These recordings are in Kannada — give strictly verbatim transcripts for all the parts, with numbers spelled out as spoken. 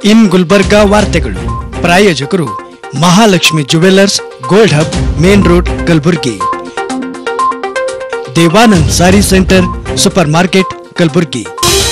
ಇನ್ ಗುಲ್ಬರ್ಗಾ ವಾರ್ತೆಗಳು ಪ್ರಾಯೋಜಕರು Mahalakshmi jewellers gold hub main road Kalaburgi, Devanand sari centre super market Kalaburgi.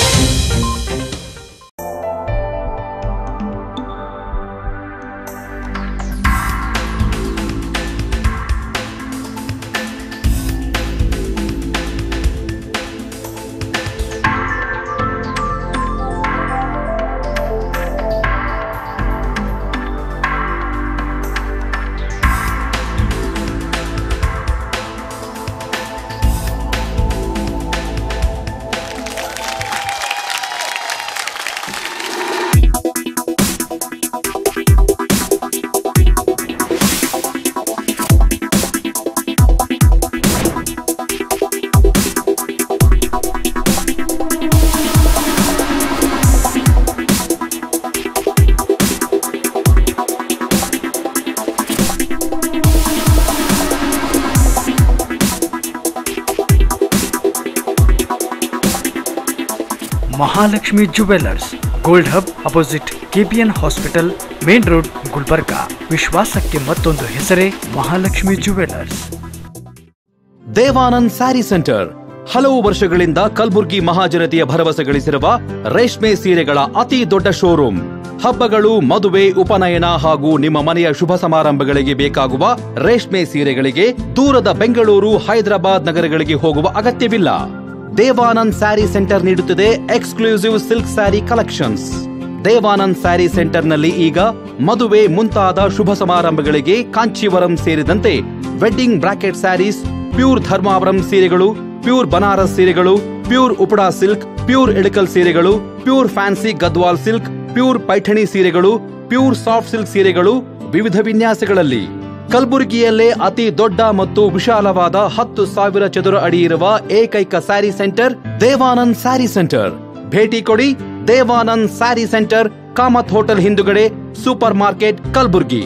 Mahalakshmi jewellers gold hub opposite KPN hospital main road Gulbarga, ವಿಶ್ವಾಸಕ್ಕೆ ಮತ್ತೊಂದು ಹೆಸರೇ ಮಹಾಲಕ್ಷ್ಮಿ ಜುವೆಲ್ಲರ್ಸ್। ದೇವಾನಂದ್ ಸ್ಯಾರಿ ಸೆಂಟರ್ ಹಲವು ವರ್ಷಗಳಿಂದ ಕಲಬುರ್ಗಿ ಮಹಾಜನತೆಯ ಭರವಸೆ ಗಳಿಸಿರುವ ರೇಷ್ಮೆ ಸೀರೆಗಳ ಅತಿ ದೊಡ್ಡ ಶೋರೂಮ್। ಹಬ್ಬಗಳು, ಮದುವೆ, ಉಪನಯನ ಹಾಗೂ ನಿಮ್ಮ ಮನೆಯ ಶುಭ ಸಮಾರಂಭಗಳಿಗೆ ಬೇಕಾಗುವ ರೇಷ್ಮೆ ಸೀರೆಗಳಿಗೆ ದೂರದ ಬೆಂಗಳೂರು, ಹೈದರಾಬಾದ್ ನಗರಗಳಿಗೆ ಹೋಗುವ ಅಗತ್ಯವಿಲ್ಲ। ದೇವಾನಂದ್ ಸ್ಯಾರಿ ಸೆಂಟರ್ ನೀಡುತ್ತಿದೆ exclusive silk sari collections. Devanand sari centre ನಲ್ಲಿ ಈಗ ಮದುವೆ ಮುಂತಾದ ಶುಭ ಸಮಾರಂಭಗಳಿಗೆ ಕಾಂಚೀವರಂ ಸೇರಿದಂತೆ wedding brocade saris, pure Dharmavaram ಸೀರೆಗಳು, ಪ್ಯೂರ್ ಬನಾರಸ್ ಸೀರೆಗಳು, pure Upada silk, pure Ilkal ಸೀರೆಗಳು, pure fancy Gadwal silk, pure Paithani ಸೀರೆಗಳು, ಪ್ಯೂರ್ ಸಾಫ್ಟ್ ಸಿಲ್ಕ್ ಸೀರೆಗಳು ವಿವಿಧ ವಿನ್ಯಾಸಗಳಲ್ಲಿ। ಕಲಬುರಗಿಯಲ್ಲೇ ಅತಿ ದೊಡ್ಡ ಮತ್ತು ವಿಶಾಲವಾದ ಹತ್ತು ಸಾವಿರ ಚದುರ ಅಡಿ ಇರುವ ಏಕೈಕ ಸ್ಯಾರಿ ಸೆಂಟರ್ ದೇವಾನಂದ್ ಸ್ಯಾರಿ ಸೆಂಟರ್। ಭೇಟಿ ಕೊಡಿ ದೇವಾನಂದ್ ಸ್ಯಾರಿ ಸೆಂಟರ್, ಕಾಮತ್ ಹೋಟೆಲ್ ಹಿಂದುಗಡೆ, ಸೂಪರ್ ಮಾರ್ಕೆಟ್ ಕಲಬುರ್ಗಿ।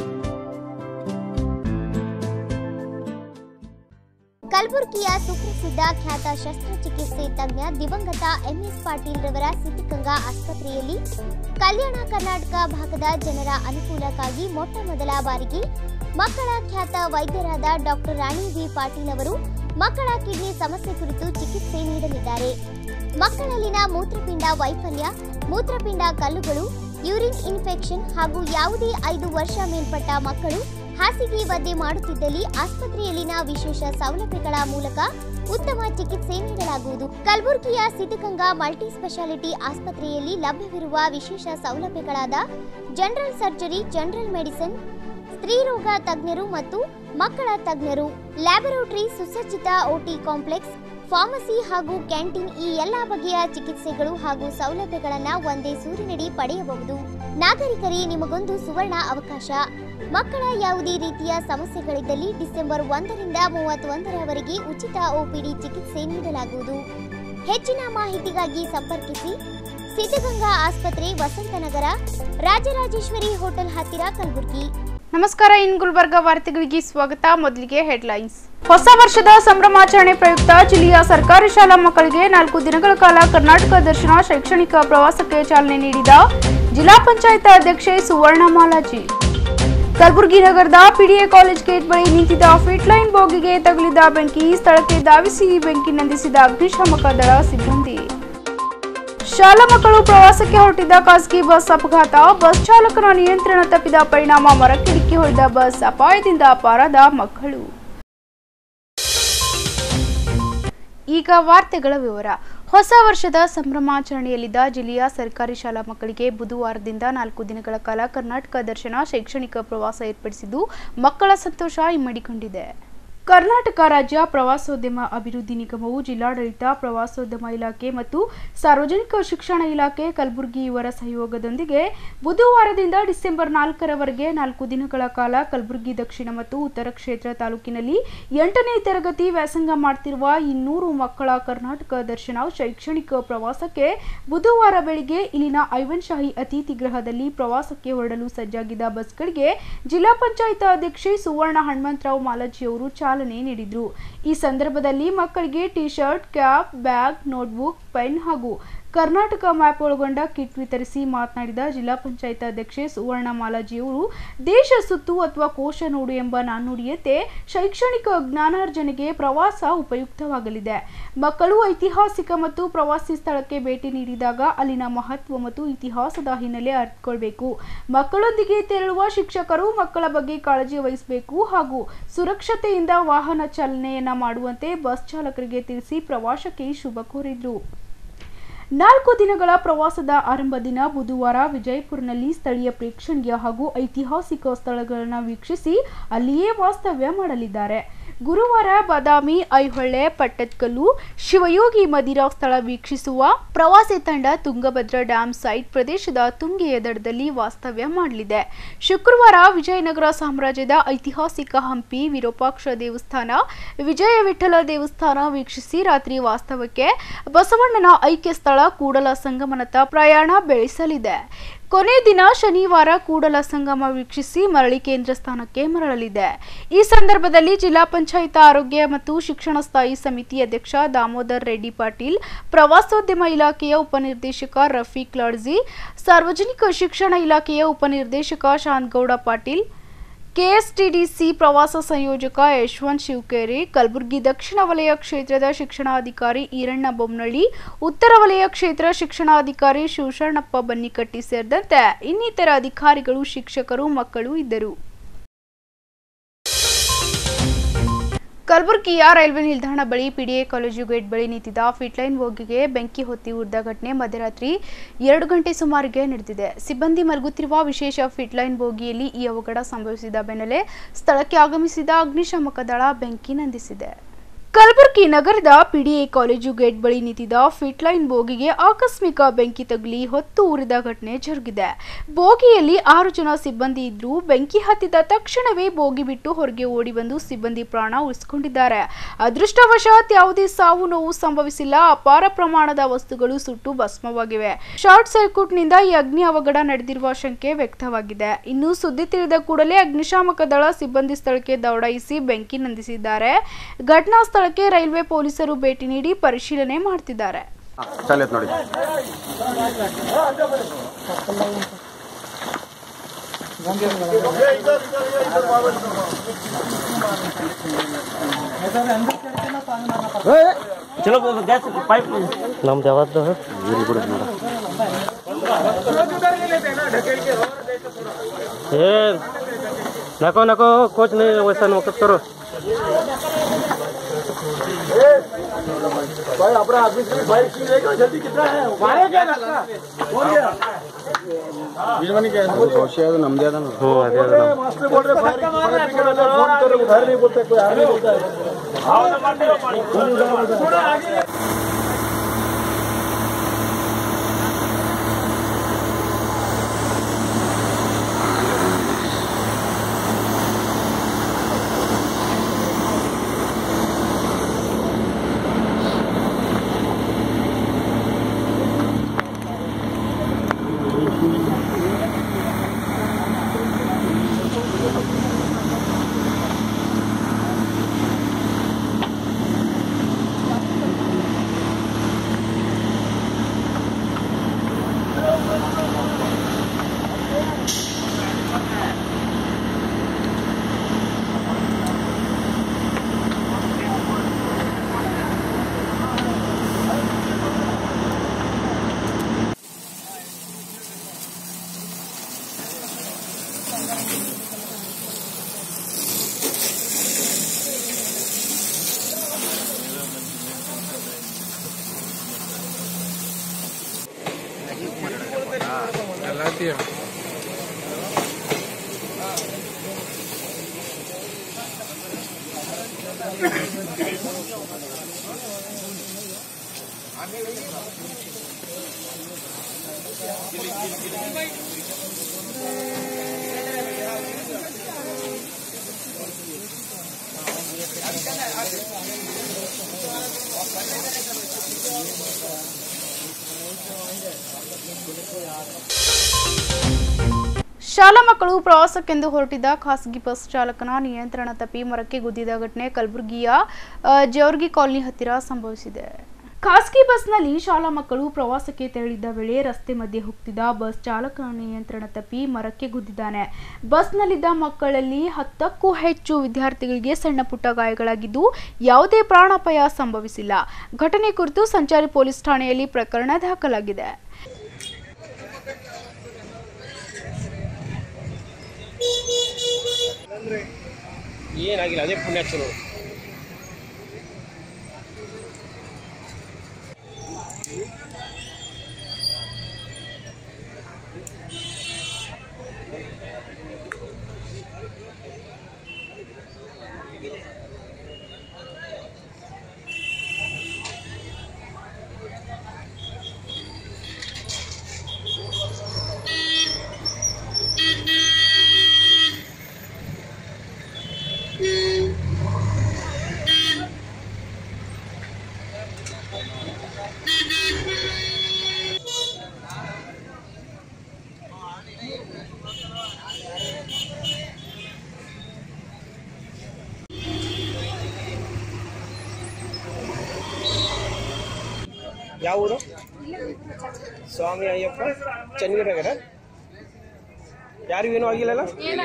ಕಲಬುರಗಿಯ ಸುಪ್ರಸಿದ್ಧ ಖ್ಯಾತ ಶಸ್ತ್ರಚಿಕಿತ್ಸೆ ತಜ್ಞ ದಿವಂಗತ ಎಂಎಸ್ ಪಾಟೀಲ್ ರವರ ಸಿದ್ಧಗಂಗಾ ಆಸ್ಪತ್ರೆಯಲ್ಲಿ ಕಲ್ಯಾಣ ಕರ್ನಾಟಕ ಭಾಗದ ಜನರ ಅನುಕೂಲಕ್ಕಾಗಿ ಮೊಟ್ಟ ಮೊದಲ ಬಾರಿಗೆ ಮಕ್ಕಳ ಖ್ಯಾತ ವೈದ್ಯರಾದ ಡಾಕ್ಟರ್ ರಾಣಿ ವಿ ಪಾಟೀಲ್ ಅವರು ಮಕ್ಕಳ ಕಿಡ್ನಿ ಸಮಸ್ಯೆ ಕುರಿತು ಚಿಕಿತ್ಸೆ ನೀಡಲಿದ್ದಾರೆ। ಮಕ್ಕಳಲ್ಲಿನ ಮೂತ್ರಪಿಂಡ ವೈಫಲ್ಯ, ಮೂತ್ರಪಿಂಡ ಕಲ್ಲುಗಳು, ಯೂರಿನ್ ಇನ್ಫೆಕ್ಷನ್ ಹಾಗೂ ಯಾವುದೇ ಐದು ವರ್ಷ ಮೇಲ್ಪಟ್ಟ ಮಕ್ಕಳು ಹಾಸಿಗೆ ಒದ್ದೆ ಮಾಡುತ್ತಿದ್ದಲ್ಲಿ ಆಸ್ಪತ್ರೆಯಲ್ಲಿನ ವಿಶೇಷ ಸೌಲಭ್ಯಗಳ ಮೂಲಕ ಉತ್ತಮ ಚಿಕಿತ್ಸೆ ನೀಡಲಾಗುವುದು। ಕಲಬುರಗಿಯ ಸಿದ್ಧಗಂಗಾ ಮಲ್ಟಿ ಸ್ಪೆಷಾಲಿಟಿ ಆಸ್ಪತ್ರೆಯಲ್ಲಿ ಲಭ್ಯವಿರುವ ವಿಶೇಷ ಸೌಲಭ್ಯಗಳಾದ ಜನರಲ್ ಸರ್ಜರಿ, ಜನರಲ್ ಮೆಡಿಸಿನ್, ಸ್ತ್ರೀರೋಗ ತಜ್ಞರು ಮತ್ತು ಮಕ್ಕಳ ತಜ್ಞರು, ಲ್ಯಾಬೊರೇಟರಿ, ಸುಸಜ್ಜಿತ ಓಟಿ ಕಾಂಪ್ಲೆಕ್ಸ್, ಫಾರ್ಮಸಿ ಹಾಗೂ ಕ್ಯಾಂಟೀನ್ ಈ ಎಲ್ಲಾ ಬಗೆಯ ಚಿಕಿತ್ಸೆಗಳು ಹಾಗೂ ಸೌಲಭ್ಯಗಳನ್ನು ಒಂದೇ ಸೂರಿನಡಿ ಪಡೆಯಬಹುದು। ನಾಗರಿಕರೇ, ನಿಮಗೊಂದು ಸುವರ್ಣ ಅವಕಾಶ। ಮಕ್ಕಳ ಯಾವುದೇ ರೀತಿಯ ಸಮಸ್ಯೆಗಳಿದ್ದಲ್ಲಿ ಡಿಸೆಂಬರ್ ಒಂದರಿಂದ ಮೂವತ್ತೊಂದರವರೆಗೆ ಉಚಿತ ಒಪಿಡಿ ಚಿಕಿತ್ಸೆ ನೀಡಲಾಗುವುದು। ಹೆಚ್ಚಿನ ಮಾಹಿತಿಗಾಗಿ ಸಂಪರ್ಕಿಸಿ ಸಿದ್ಧಗಂಗಾ ಆಸ್ಪತ್ರೆ, ವಸಂತನಗರ, ರಾಜರಾಜೇಶ್ವರಿ ಹೋಟೆಲ್ ಹತ್ತಿರ, ಕಲಬುರಗಿ। ನಮಸ್ಕಾರ, ಇನ್ ಗುಲ್ಬರ್ಗಾ ವಾರ್ತೆಗಳಿಗೆ ಸ್ವಾಗತ। ಮೊದಲಿಗೆ ಹೆಡ್ಲೈನ್ಸ್। ಹೊಸ ವರ್ಷದ ಸಂಭ್ರಮಾಚರಣೆ ಪ್ರಯುಕ್ತ ಜಿಲ್ಲೆಯ ಸರ್ಕಾರಿ ಶಾಲಾ ಮಕ್ಕಳಿಗೆ ನಾಲ್ಕು ದಿನಗಳ ಕಾಲ ಕರ್ನಾಟಕ ದರ್ಶನ ಶೈಕ್ಷಣಿಕ ಪ್ರವಾಸಕ್ಕೆ ಚಾಲನೆ ನೀಡಿದ ಜಿಲ್ಲಾ ಪಂಚಾಯತ್ ಅಧ್ಯಕ್ಷೆ ಸುವರ್ಣ ಮಾಲಾಜಿ। ಕಲಬುರಗಿ ನಗರದ ಪಿಡಿಎ ಕಾಲೇಜ್ ಗೇಟ್ ಬಳಿ ನಿಂತಿದ್ದ ಫಿಟ್ ಲೈನ್ ಬೋಗಿಗೆ ತಗುಲಿದ ಬೆಂಕಿ, ಸ್ಥಳಕ್ಕೆ ಧಾವಿಸಿ ಬೆಂಕಿ ನಂದಿಸಿದ ಅಗ್ನಿಶಾಮಕ ದಳ ಸಿಬ್ಬಂದಿ। ಶಾಲಾ ಮಕ್ಕಳು ಪ್ರವಾಸಕ್ಕೆ ಹೊರಟಿದ್ದ ಖಾಸಗಿ ಬಸ್ ಅಪಘಾತ, ಬಸ್ ಚಾಲಕನ ನಿಯಂತ್ರಣ ತಪ್ಪಿದ ಪರಿಣಾಮ ಮರಕ್ಕೆ ಡಿಕ್ಕಿ ಹೊಡೆದ ಬಸ್, ಅಪಾಯದಿಂದ ಪಾರಾದ ಮಕ್ಕಳು। ಈಗ ವಾರ್ತೆಗಳ ವಿವರ। ಹೊಸ ವರ್ಷದ ಸಂಭ್ರಮಾಚರಣೆಯಲ್ಲಿದ್ದ ಜಿಲ್ಲೆಯ ಸರ್ಕಾರಿ ಶಾಲಾ ಮಕ್ಕಳಿಗೆ ಬುಧವಾರದಿಂದ ನಾಲ್ಕು ದಿನಗಳ ಕಾಲ ಕರ್ನಾಟಕ ದರ್ಶನ ಶೈಕ್ಷಣಿಕ ಪ್ರವಾಸ ಏರ್ಪಡಿಸಿದ್ದು ಮಕ್ಕಳ ಸಂತೋಷ ಇಮ್ಮಡಿಕೊಂಡಿದೆ। ಕರ್ನಾಟಕ ರಾಜ್ಯ ಪ್ರವಾಸೋದ್ಯಮ ಅಭಿವೃದ್ಧಿ ನಿಗಮವು ಜಿಲ್ಲಾಡಳಿತ, ಪ್ರವಾಸೋದ್ಯಮ ಇಲಾಖೆ ಮತ್ತು ಸಾರ್ವಜನಿಕ ಶಿಕ್ಷಣ ಇಲಾಖೆ ಕಲಬುರಗಿ ಇವರ ಸಹಯೋಗದೊಂದಿಗೆ ಬುಧವಾರದಿಂದ ಡಿಸೆಂಬರ್ ನಾಲ್ಕರವರೆಗೆ ನಾಲ್ಕು ದಿನಗಳ ಕಾಲ ಕಲಬುರಗಿ ದಕ್ಷಿಣ ಮತ್ತು ಉತ್ತರ ಕ್ಷೇತ್ರ ತಾಲೂಕಿನಲ್ಲಿ ಎಂಟನೇ ತರಗತಿ ವ್ಯಾಸಂಗ ಮಾಡುತ್ತಿರುವ ಇನ್ನೂರು ಮಕ್ಕಳ ಕರ್ನಾಟಕ ದರ್ಶನ ಶೈಕ್ಷಣಿಕ ಪ್ರವಾಸಕ್ಕೆ ಬುಧವಾರ ಬೆಳಿಗ್ಗೆ ಇಲ್ಲಿನ ಐವನ್ ಶಾಹಿ ಅತಿಥಿ ಗೃಹದಲ್ಲಿ ಪ್ರವಾಸಕ್ಕೆ ಹೊರಡಲು ಸಜ್ಜಾಗಿದ್ದ ಬಸ್ಗಳಿಗೆ ಜಿಲ್ಲಾ ಪಂಚಾಯತ್ ಅಧ್ಯಕ್ಷೆ ಸುವರ್ಣ ಹನುಮಂತರಾವ್ ಮಾಲಾಜಿ ಅವರು ಚಾಲನೆ ನೀಡಿದರು। ಈ ಸಂದರ್ಭದಲ್ಲಿ ಮಕ್ಕಳಿಗೆ T shirt, cap, bag, notebook, pen ಹಾಗೂ ಕರ್ನಾಟಕ ಮ್ಯಾಪ್ ಒಳಗೊಂಡ ಕಿಟ್ ವಿತರಿಸಿ ಮಾತನಾಡಿದ ಜಿಲ್ಲಾ ಪಂಚಾಯತ್ ಅಧ್ಯಕ್ಷೆ ಸುವರ್ಣ ಮಾಲಾಜಿಯವರು ದೇಶ ಸುತ್ತು ಅಥವಾ ಕೋಶ ನೋಡು ಎಂಬ ನಾಣ್ಣುಡಿಯಂತೆ ಶೈಕ್ಷಣಿಕ ಜ್ಞಾನಾರ್ಜನೆಗೆ ಪ್ರವಾಸ ಉಪಯುಕ್ತವಾಗಲಿದೆ. ಮಕ್ಕಳು ಐತಿಹಾಸಿಕ ಮತ್ತು ಪ್ರವಾಸಿ ಸ್ಥಳಕ್ಕೆ ಭೇಟಿ ನೀಡಿದಾಗ ಅಲ್ಲಿನ ಮಹತ್ವ ಮತ್ತು ಇತಿಹಾಸದ ಹಿನ್ನೆಲೆ ಅರ್ಥಕೊಳ್ಬೇಕು. ಮಕ್ಕಳೊಂದಿಗೆ ತೆರಳುವ ಶಿಕ್ಷಕರು ಮಕ್ಕಳ ಬಗ್ಗೆ ಕಾಳಜಿ ವಹಿಸಬೇಕು ಹಾಗೂ ಸುರಕ್ಷತೆಯಿಂದ ವಾಹನ ಚಾಲನೆಯನ್ನ ಮಾಡುವಂತೆ ಬಸ್ ಚಾಲಕರಿಗೆ ತಿಳಿಸಿ ಪ್ರವಾಸಕ್ಕೆ ಶುಭ ಕೋರಿದ್ರು. ನಾಲ್ಕು ದಿನಗಳ ಪ್ರವಾಸದ ಆರಂಭ ದಿನ ಬುಧವಾರ ವಿಜಯಪುರನಲ್ಲಿ ಸ್ಥಳೀಯ ಪ್ರೇಕ್ಷಣೀಯ ಹಾಗೂ ಐತಿಹಾಸಿಕ ಸ್ಥಳಗಳನ್ನು ವೀಕ್ಷಿಸಿ ಅಲ್ಲಿಯೇ ವಾಸ್ತವ್ಯ ಮಾಡಲಿದ್ದಾರೆ. ಗುರುವಾರ ಬಾದಾಮಿ, ಐಹೊಳೆ, ಪಟ್ಟದಕಲ್ಲು, ಶಿವಯೋಗಿ ಮದಿರಾ ಸ್ಥಳ ವೀಕ್ಷಿಸುವ ಪ್ರವಾಸಿ ತಂಡ ತುಂಗಭದ್ರಾ ಡ್ಯಾಂ ಸೈಟ್ ಪ್ರದೇಶದ ತುಂಗೆಯ ದಡದಲ್ಲಿ ವಾಸ್ತವ್ಯ ಮಾಡಲಿದೆ. ಶುಕ್ರವಾರ ವಿಜಯನಗರ ಸಾಮ್ರಾಜ್ಯದ ಐತಿಹಾಸಿಕ ಹಂಪಿ, ವಿರೂಪಾಕ್ಷ ದೇವಸ್ಥಾನ, ವಿಜಯ ವಿಠಲ ದೇವಸ್ಥಾನ ವೀಕ್ಷಿಸಿ ರಾತ್ರಿ ವಾಸ್ತವಕ್ಕೆ ಬಸವಣ್ಣನ ಐಕ್ಯ ಸ್ಥಳ ಕೂಡಲ ಸಂಗಮನತ್ತ ಪ್ರಯಾಣ ಬೆಳೆಸಲಿದೆ. ಕೊನೆ ದಿನ ಶನಿವಾರ ಕೂಡಲ ಸಂಗಮ ವೀಕ್ಷಿಸಿ ಮರಳಿ ಕೇಂದ್ರ ಸ್ಥಾನಕ್ಕೆ ಮರಳಲಿದೆ. ಈ ಸಂದರ್ಭದಲ್ಲಿ ಜಿಲ್ಲಾ ಪಂಚಾಯತ್ ಆರೋಗ್ಯ ಮತ್ತು ಶಿಕ್ಷಣ ಸ್ಥಾಯಿ ಸಮಿತಿ ಅಧ್ಯಕ್ಷ ದಾಮೋದರ್ ರೆಡ್ಡಿ ಪಾಟೀಲ್, ಪ್ರವಾಸೋದ್ಯಮ ಇಲಾಖೆಯ ಉಪನಿರ್ದೇಶಕ ರಫೀಕ್ ಲಾಡ್ಜಿ, ಸಾರ್ವಜನಿಕ ಶಿಕ್ಷಣ ಇಲಾಖೆಯ ಉಪನಿರ್ದೇಶಕ ಶಾಂತಗೌಡ ಪಾಟೀಲ್, ಕೆಎಸ್ಟಿಡಿಸಿ ಪ್ರವಾಸ ಸಂಯೋಜಕ ಯಶವಂತ್ ಶಿವಕೇರಿ, ಕಲಬುರಗಿ ದಕ್ಷಿಣ ವಲಯ ಕ್ಷೇತ್ರದ ಶಿಕ್ಷಣಾಧಿಕಾರಿ ಈರಣ್ಣ ಬೊಮ್ಮನಳ್ಳಿ, ಉತ್ತರ ವಲಯ ಕ್ಷೇತ್ರ ಶಿಕ್ಷಣಾಧಿಕಾರಿ ಶಿವಶರಣಪ್ಪ ಬನ್ನಿಕಟ್ಟಿ ಸೇರಿದಂತೆ ಇನ್ನಿತರ ಅಧಿಕಾರಿಗಳು, ಶಿಕ್ಷಕರು, ಮಕ್ಕಳು ಇದ್ದರು. ಕಲಬುರಗಿಯ ರೈಲ್ವೆ ನಿಲ್ದಾಣ ಬಳಿ ಪಿಡಿಎ ಕಾಲೇಜು ಗೇಟ್ ಬಳಿ ನಿಂತಿದ್ದ ಫಿಟ್ಲೈನ್ ಬೋಗಿಗೆ ಬೆಂಕಿ ಹೊತ್ತಿ ಉರಿದ ಘಟನೆ ಮಧ್ಯರಾತ್ರಿ ಎರಡು ಗಂಟೆ ಸುಮಾರಿಗೆ ನಡೆದಿದೆ. ಸಿಬ್ಬಂದಿ ಮಲಗುತ್ತಿರುವ ವಿಶೇಷ ಫಿಟ್ಲೈನ್ ಬೋಗಿಯಲ್ಲಿ ಈ ಅವಘಡ ಸಂಭವಿಸಿದ ಬೆನ್ನಲ್ಲೇ ಸ್ಥಳಕ್ಕೆ ಆಗಮಿಸಿದ ಅಗ್ನಿಶಾಮಕ ದಳ ಬೆಂಕಿ ನಂದಿಸಿದೆ. ಕಲಬುರಗಿ ನಗರದ ಪಿಡಿಎ ಕಾಲೇಜು ಗೇಟ್ ಬಳಿ ನಿಂತಿದ್ದ ಫಿಟ್ಲೈನ್ ಬೋಗಿಗೆ ಆಕಸ್ಮಿಕ ಬೆಂಕಿ ತಗುಲಿ ಹೊತ್ತು ಉರಿದ ಘಟನೆ ಜರುಗಿದೆ. ಬೋಗಿಯಲ್ಲಿ ಆರು ಜನ ಸಿಬ್ಬಂದಿ ಇದ್ರೂ ಬೆಂಕಿ ಹತ್ತಿದ ತಕ್ಷಣವೇ ಬೋಗಿ ಬಿಟ್ಟು ಹೊರಗೆ ಓಡಿ ಬಂದು ಸಿಬ್ಬಂದಿ ಪ್ರಾಣ ಉಳಿಸಿಕೊಂಡಿದ್ದಾರೆ. ಅದೃಷ್ಟವಶಾತ್ ಯಾವುದೇ ಸಾವು ನೋವು ಸಂಭವಿಸಿಲ್ಲ. ಅಪಾರ ಪ್ರಮಾಣದ ವಸ್ತುಗಳು ಸುಟ್ಟು ಭಸ್ಮವಾಗಿವೆ. ಶಾರ್ಟ್ ಸರ್ಕ್ಯೂಟ್ನಿಂದ ಈ ಅಗ್ನಿ ಅವಘಡ ನಡೆದಿರುವ ಶಂಕೆ ವ್ಯಕ್ತವಾಗಿದೆ. ಇನ್ನು ಸುದ್ದಿ ತಿಳಿದ ಕೂಡಲೇ ಅಗ್ನಿಶಾಮಕ ದಳ ಸಿಬ್ಬಂದಿ ಸ್ಥಳಕ್ಕೆ ದೌಡಾಯಿಸಿ ಬೆಂಕಿ ನಂದಿಸಿದ್ದಾರೆ. ಘಟನಾ ಸ್ಥಳಕ್ಕೆ ರೈಲ್ವೆ ಪೊಲೀಸರು ಭೇಟಿ ನೀಡಿ ಪರಿಶೀಲನೆ ಮಾಡುತ್ತಿದ್ದಾರೆ. चलो गैस पाइप नम जवाब दो ये नको नको कुछ नहीं वैसा नौकत करो भाई अपना आदमी भाई जल्दी कितना है क्या रास्ता बोल गया बीजवानी क्या है नम दिया था ना हो अरे मास्टर बोल रहे फायर फोन कर उधर नहीं बोलता कोई आगे बोलता है आओ ना मार दो पानी थोड़ा आगे ಶಾಲಾ ಮಕ್ಕಳು ಪ್ರವಾಸಕ್ಕೆಂದು ಹೊರಟಿದ್ದ ಖಾಸಗಿ ಬಸ್ ಚಾಲಕನ ನಿಯಂತ್ರಣ ತಪ್ಪಿ ಮರಕ್ಕೆ ಗುದ್ದಿದ ಘಟನೆ ಕಲಬುರಗಿಯ ಜೇವರ್ಗಿ ಕಾಲನಿ ಹತ್ತಿರ ಸಂಭವಿಸಿದೆ. ಖಾಸಗಿ ಬಸ್ನಲ್ಲಿ ಶಾಲಾ ಮಕ್ಕಳು ಪ್ರವಾಸಕ್ಕೆ ತೆರಳಿದ್ದ ವೇಳೆ ರಸ್ತೆ ಮಧ್ಯೆ ಹೋಗ್ತಿದ್ದ ಬಸ್ ಚಾಲಕನ ನಿಯಂತ್ರಣ ತಪ್ಪಿ ಮರಕ್ಕೆ ಗುದ್ದಿದ್ದಾನೆ. ಬಸ್ನಲ್ಲಿದ್ದ ಮಕ್ಕಳಲ್ಲಿ ಹತ್ತಕ್ಕೂ ಹೆಚ್ಚು ವಿದ್ಯಾರ್ಥಿಗಳಿಗೆ ಸಣ್ಣ ಪುಟ್ಟ ಗಾಯಗಳಾಗಿದ್ದು ಯಾವುದೇ ಪ್ರಾಣಾಪಾಯ ಸಂಭವಿಸಿಲ್ಲ. ಘಟನೆ ಕುರಿತು ಸಂಚಾರಿ ಪೊಲೀಸ್ ಠಾಣೆಯಲ್ಲಿ ಪ್ರಕರಣ ದಾಖಲಾಗಿದೆ. ಏನಾಗಿಲ್ಲ, ಅದೇ ಪುಣ್ಯಾಕ್ಷರು. ಯಾವ ಊರು? ಸ್ವಾಮಿ ಅಯ್ಯಪ್ಪ ಚನ್ನಗಿರಗರ. ಯಾರಿಗೇನು ಆಗಿಲ್ಲಲ್ಲ?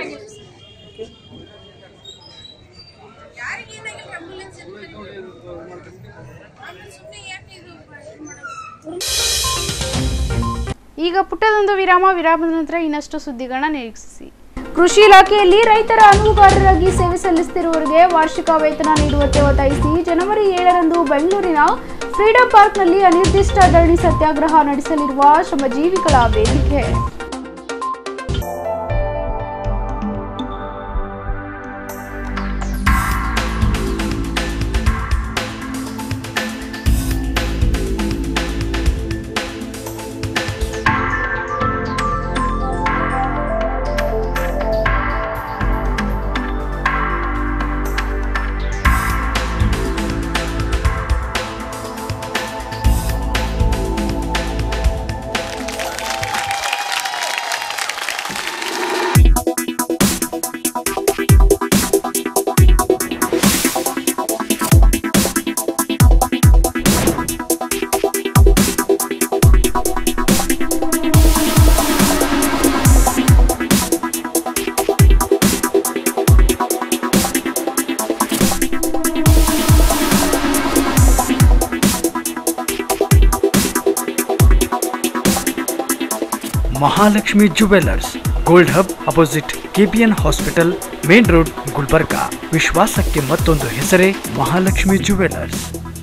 ಈಗ ಪುಟ್ಟದೊಂದು ವಿರಾಮ. ವಿರಾಮದ ನಂತರ ಇನ್ನಷ್ಟು ಸುದ್ದಿಗಳನ್ನ ನಿರೀಕ್ಷಿಸಿ. ಕೃಷಿ ಇಲಾಖೆಯಲ್ಲಿ ರೈತರ ಅನುವುಗಾರರಾಗಿ ಸೇವೆ ಸಲ್ಲಿಸುತ್ತಿರುವವರಿಗೆ ವಾರ್ಷಿಕ ವೇತನ ನೀಡುವಂತೆ ಒತ್ತಾಯಿಸಿ ಜನವರಿ ಏಳರಂದು ಬೆಂಗಳೂರಿನ ಫ್ರೀಡಂ ಪಾರ್ಕ್ನಲ್ಲಿ ಅನಿರ್ದಿಷ್ಟ ಧರಣಿ ಸತ್ಯಾಗ್ರಹ ನಡೆಸಲಿರುವ ಶ್ರಮಜೀವಿಗಳ ವೇದಿಕೆ. Mahalakshmi jewellers, gold hub opposite KPN hospital, main road, Gulbarga. ವಿಶ್ವಾಸಕ್ಕೆ ಮತ್ತೊಂದು ಹೆಸರೇ ಮಹಾಲಕ್ಷ್ಮಿ ಜುವೆಲ್ಲರ್ಸ್.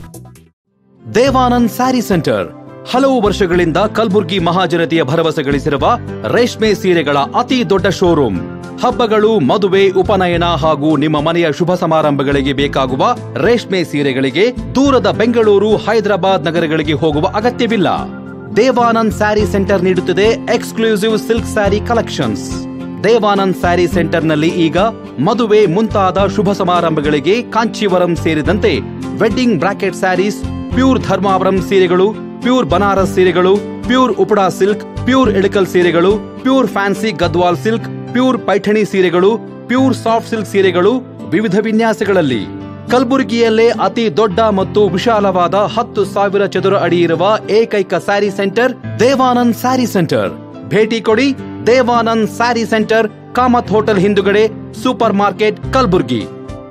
ದೇವಾನಂದ್ ಸ್ಯಾರಿ ಸೆಂಟರ್ ಹಲವು ವರ್ಷಗಳಿಂದ ಕಲಬುರ್ಗಿ ಮಹಾಜನತೆಯ ಭರವಸೆ ಗಳಿಸಿರುವ ರೇಷ್ಮೆ ಸೀರೆಗಳ ಅತಿ ದೊಡ್ಡ ಶೋರೂಮ್. ಹಬ್ಬಗಳು, ಮದುವೆ, ಉಪನಯನ ಹಾಗೂ ನಿಮ್ಮ ಮನೆಯ ಶುಭ ಸಮಾರಂಭಗಳಿಗೆ ಬೇಕಾಗುವ ರೇಷ್ಮೆ ಸೀರೆಗಳಿಗೆ ದೂರದ ಬೆಂಗಳೂರು, ಹೈದರಾಬಾದ್ ನಗರಗಳಿಗೆ ಹೋಗುವ ಅಗತ್ಯವಿಲ್ಲ. ದೇವಾನಂದ್ ಸ್ಯಾರಿ ಸೆಂಟರ್ ನೀಡುತ್ತಿದೆ exclusive silk sari collections. Devanand sari ಸೆಂಟರ್ನಲ್ಲಿ ಈಗ ಮದುವೆ ಮುಂತಾದ ಶುಭ ಸಮಾರಂಭಗಳಿಗೆ ಕಾಂಚೀವರಂ ಸೇರಿದಂತೆ wedding brocade saris, pure Dharmavaram ಸೀರೆಗಳು, ಪ್ಯೂರ್ ಬನಾರಸ್ ಸೀರೆಗಳು, pure Upada silk, pure Ilkal ಸೀರೆಗಳು, pure fancy Gadwal silk, pure Paithani ಸೀರೆಗಳು, ಪ್ಯೂರ್ ಸಾಫ್ಟ್ ಸಿಲ್ಕ್ ಸೀರೆಗಳು ವಿವಿಧ ವಿನ್ಯಾಸಗಳಲ್ಲಿ. ಕಲಬುರಗಿಯಲ್ಲೇ ಅತಿ ದೊಡ್ಡ ಮತ್ತು ವಿಶಾಲವಾದ ಹತ್ತು ಸಾವಿರ ಚದುರ ಅಡಿ ಇರುವ ಏಕೈಕ ಸ್ಯಾರಿ ಸೆಂಟರ್ ದೇವಾನಂದ್ ಸ್ಯಾರಿ ಸೆಂಟರ್. ಭೇಟಿ ಕೊಡಿ. ದೇವಾನಂದ್ ಸ್ಯಾರಿ ಸೆಂಟರ್, ಕಾಮತ್ ಹೋಟೆಲ್ ಹಿಂದುಗಡೆ, ಸೂಪರ್ ಮಾರ್ಕೆಟ್, ಕಲಬುರಗಿ.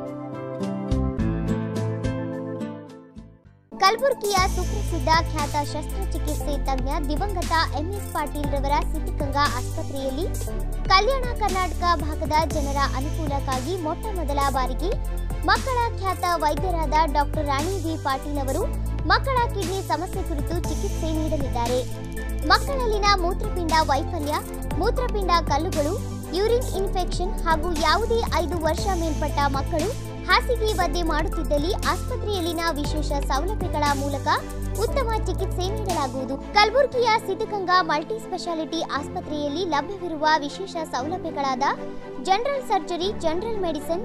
ಕಲಬುರಗಿಯ ಸುಪ್ರಸಿದ್ಧ ಖ್ಯಾತ ಶಸ್ತ್ರಚಿಕಿತ್ಸೆ ತಜ್ಞ ದಿವಂಗತ ಎಂಎಸ್ ಪಾಟೀಲ್ ರವರ ಸಿದ್ಧಗಂಗಾ ಆಸ್ಪತ್ರೆಯಲ್ಲಿ ಕಲ್ಯಾಣ ಕರ್ನಾಟಕ ಭಾಗದ ಜನರ ಅನುಕೂಲಕ್ಕಾಗಿ ಮೊಟ್ಟ ಮೊದಲ ಬಾರಿಗೆ ಮಕ್ಕಳ ಖ್ಯಾತ ವೈದ್ಯರಾದ ಡಾಕ್ಟರ್ ರಾಣಿ ವಿ ಪಾಟೀಲ್ ಅವರು ಮಕ್ಕಳ ಕಿಡ್ನಿ ಸಮಸ್ಯೆ ಕುರಿತು ಚಿಕಿತ್ಸೆ ನೀಡಲಿದ್ದಾರೆ. ಮಕ್ಕಳಲ್ಲಿನ ಮೂತ್ರಪಿಂಡ ವೈಫಲ್ಯ, ಮೂತ್ರಪಿಂಡ ಕಲ್ಲುಗಳು, ಯೂರಿನ್ ಇನ್ಫೆಕ್ಷನ್ ಹಾಗೂ ಯಾವುದೇ ಐದು ವರ್ಷ ಮೇಲ್ಪಟ್ಟ ಮಕ್ಕಳು ಹಾಸಿಗೆ ಒದ್ದೆ ಮಾಡುತ್ತಿದ್ದಲ್ಲಿ ಆಸ್ಪತ್ರೆಯಲ್ಲಿನ ವಿಶೇಷ ಸೌಲಭ್ಯಗಳ ಮೂಲಕ ಉತ್ತಮ ಚಿಕಿತ್ಸೆ ನೀಡಲಾಗುವುದು. ಕಲಬುರಗಿಯ ಸಿದ್ಧಗಂಗಾ ಮಲ್ಟಿ ಸ್ಪೆಷಾಲಿಟಿ ಆಸ್ಪತ್ರೆಯಲ್ಲಿ ಲಭ್ಯವಿರುವ ವಿಶೇಷ ಸೌಲಭ್ಯಗಳಾದ ಜನರಲ್ ಸರ್ಜರಿ, ಜನರಲ್ ಮೆಡಿಸಿನ್,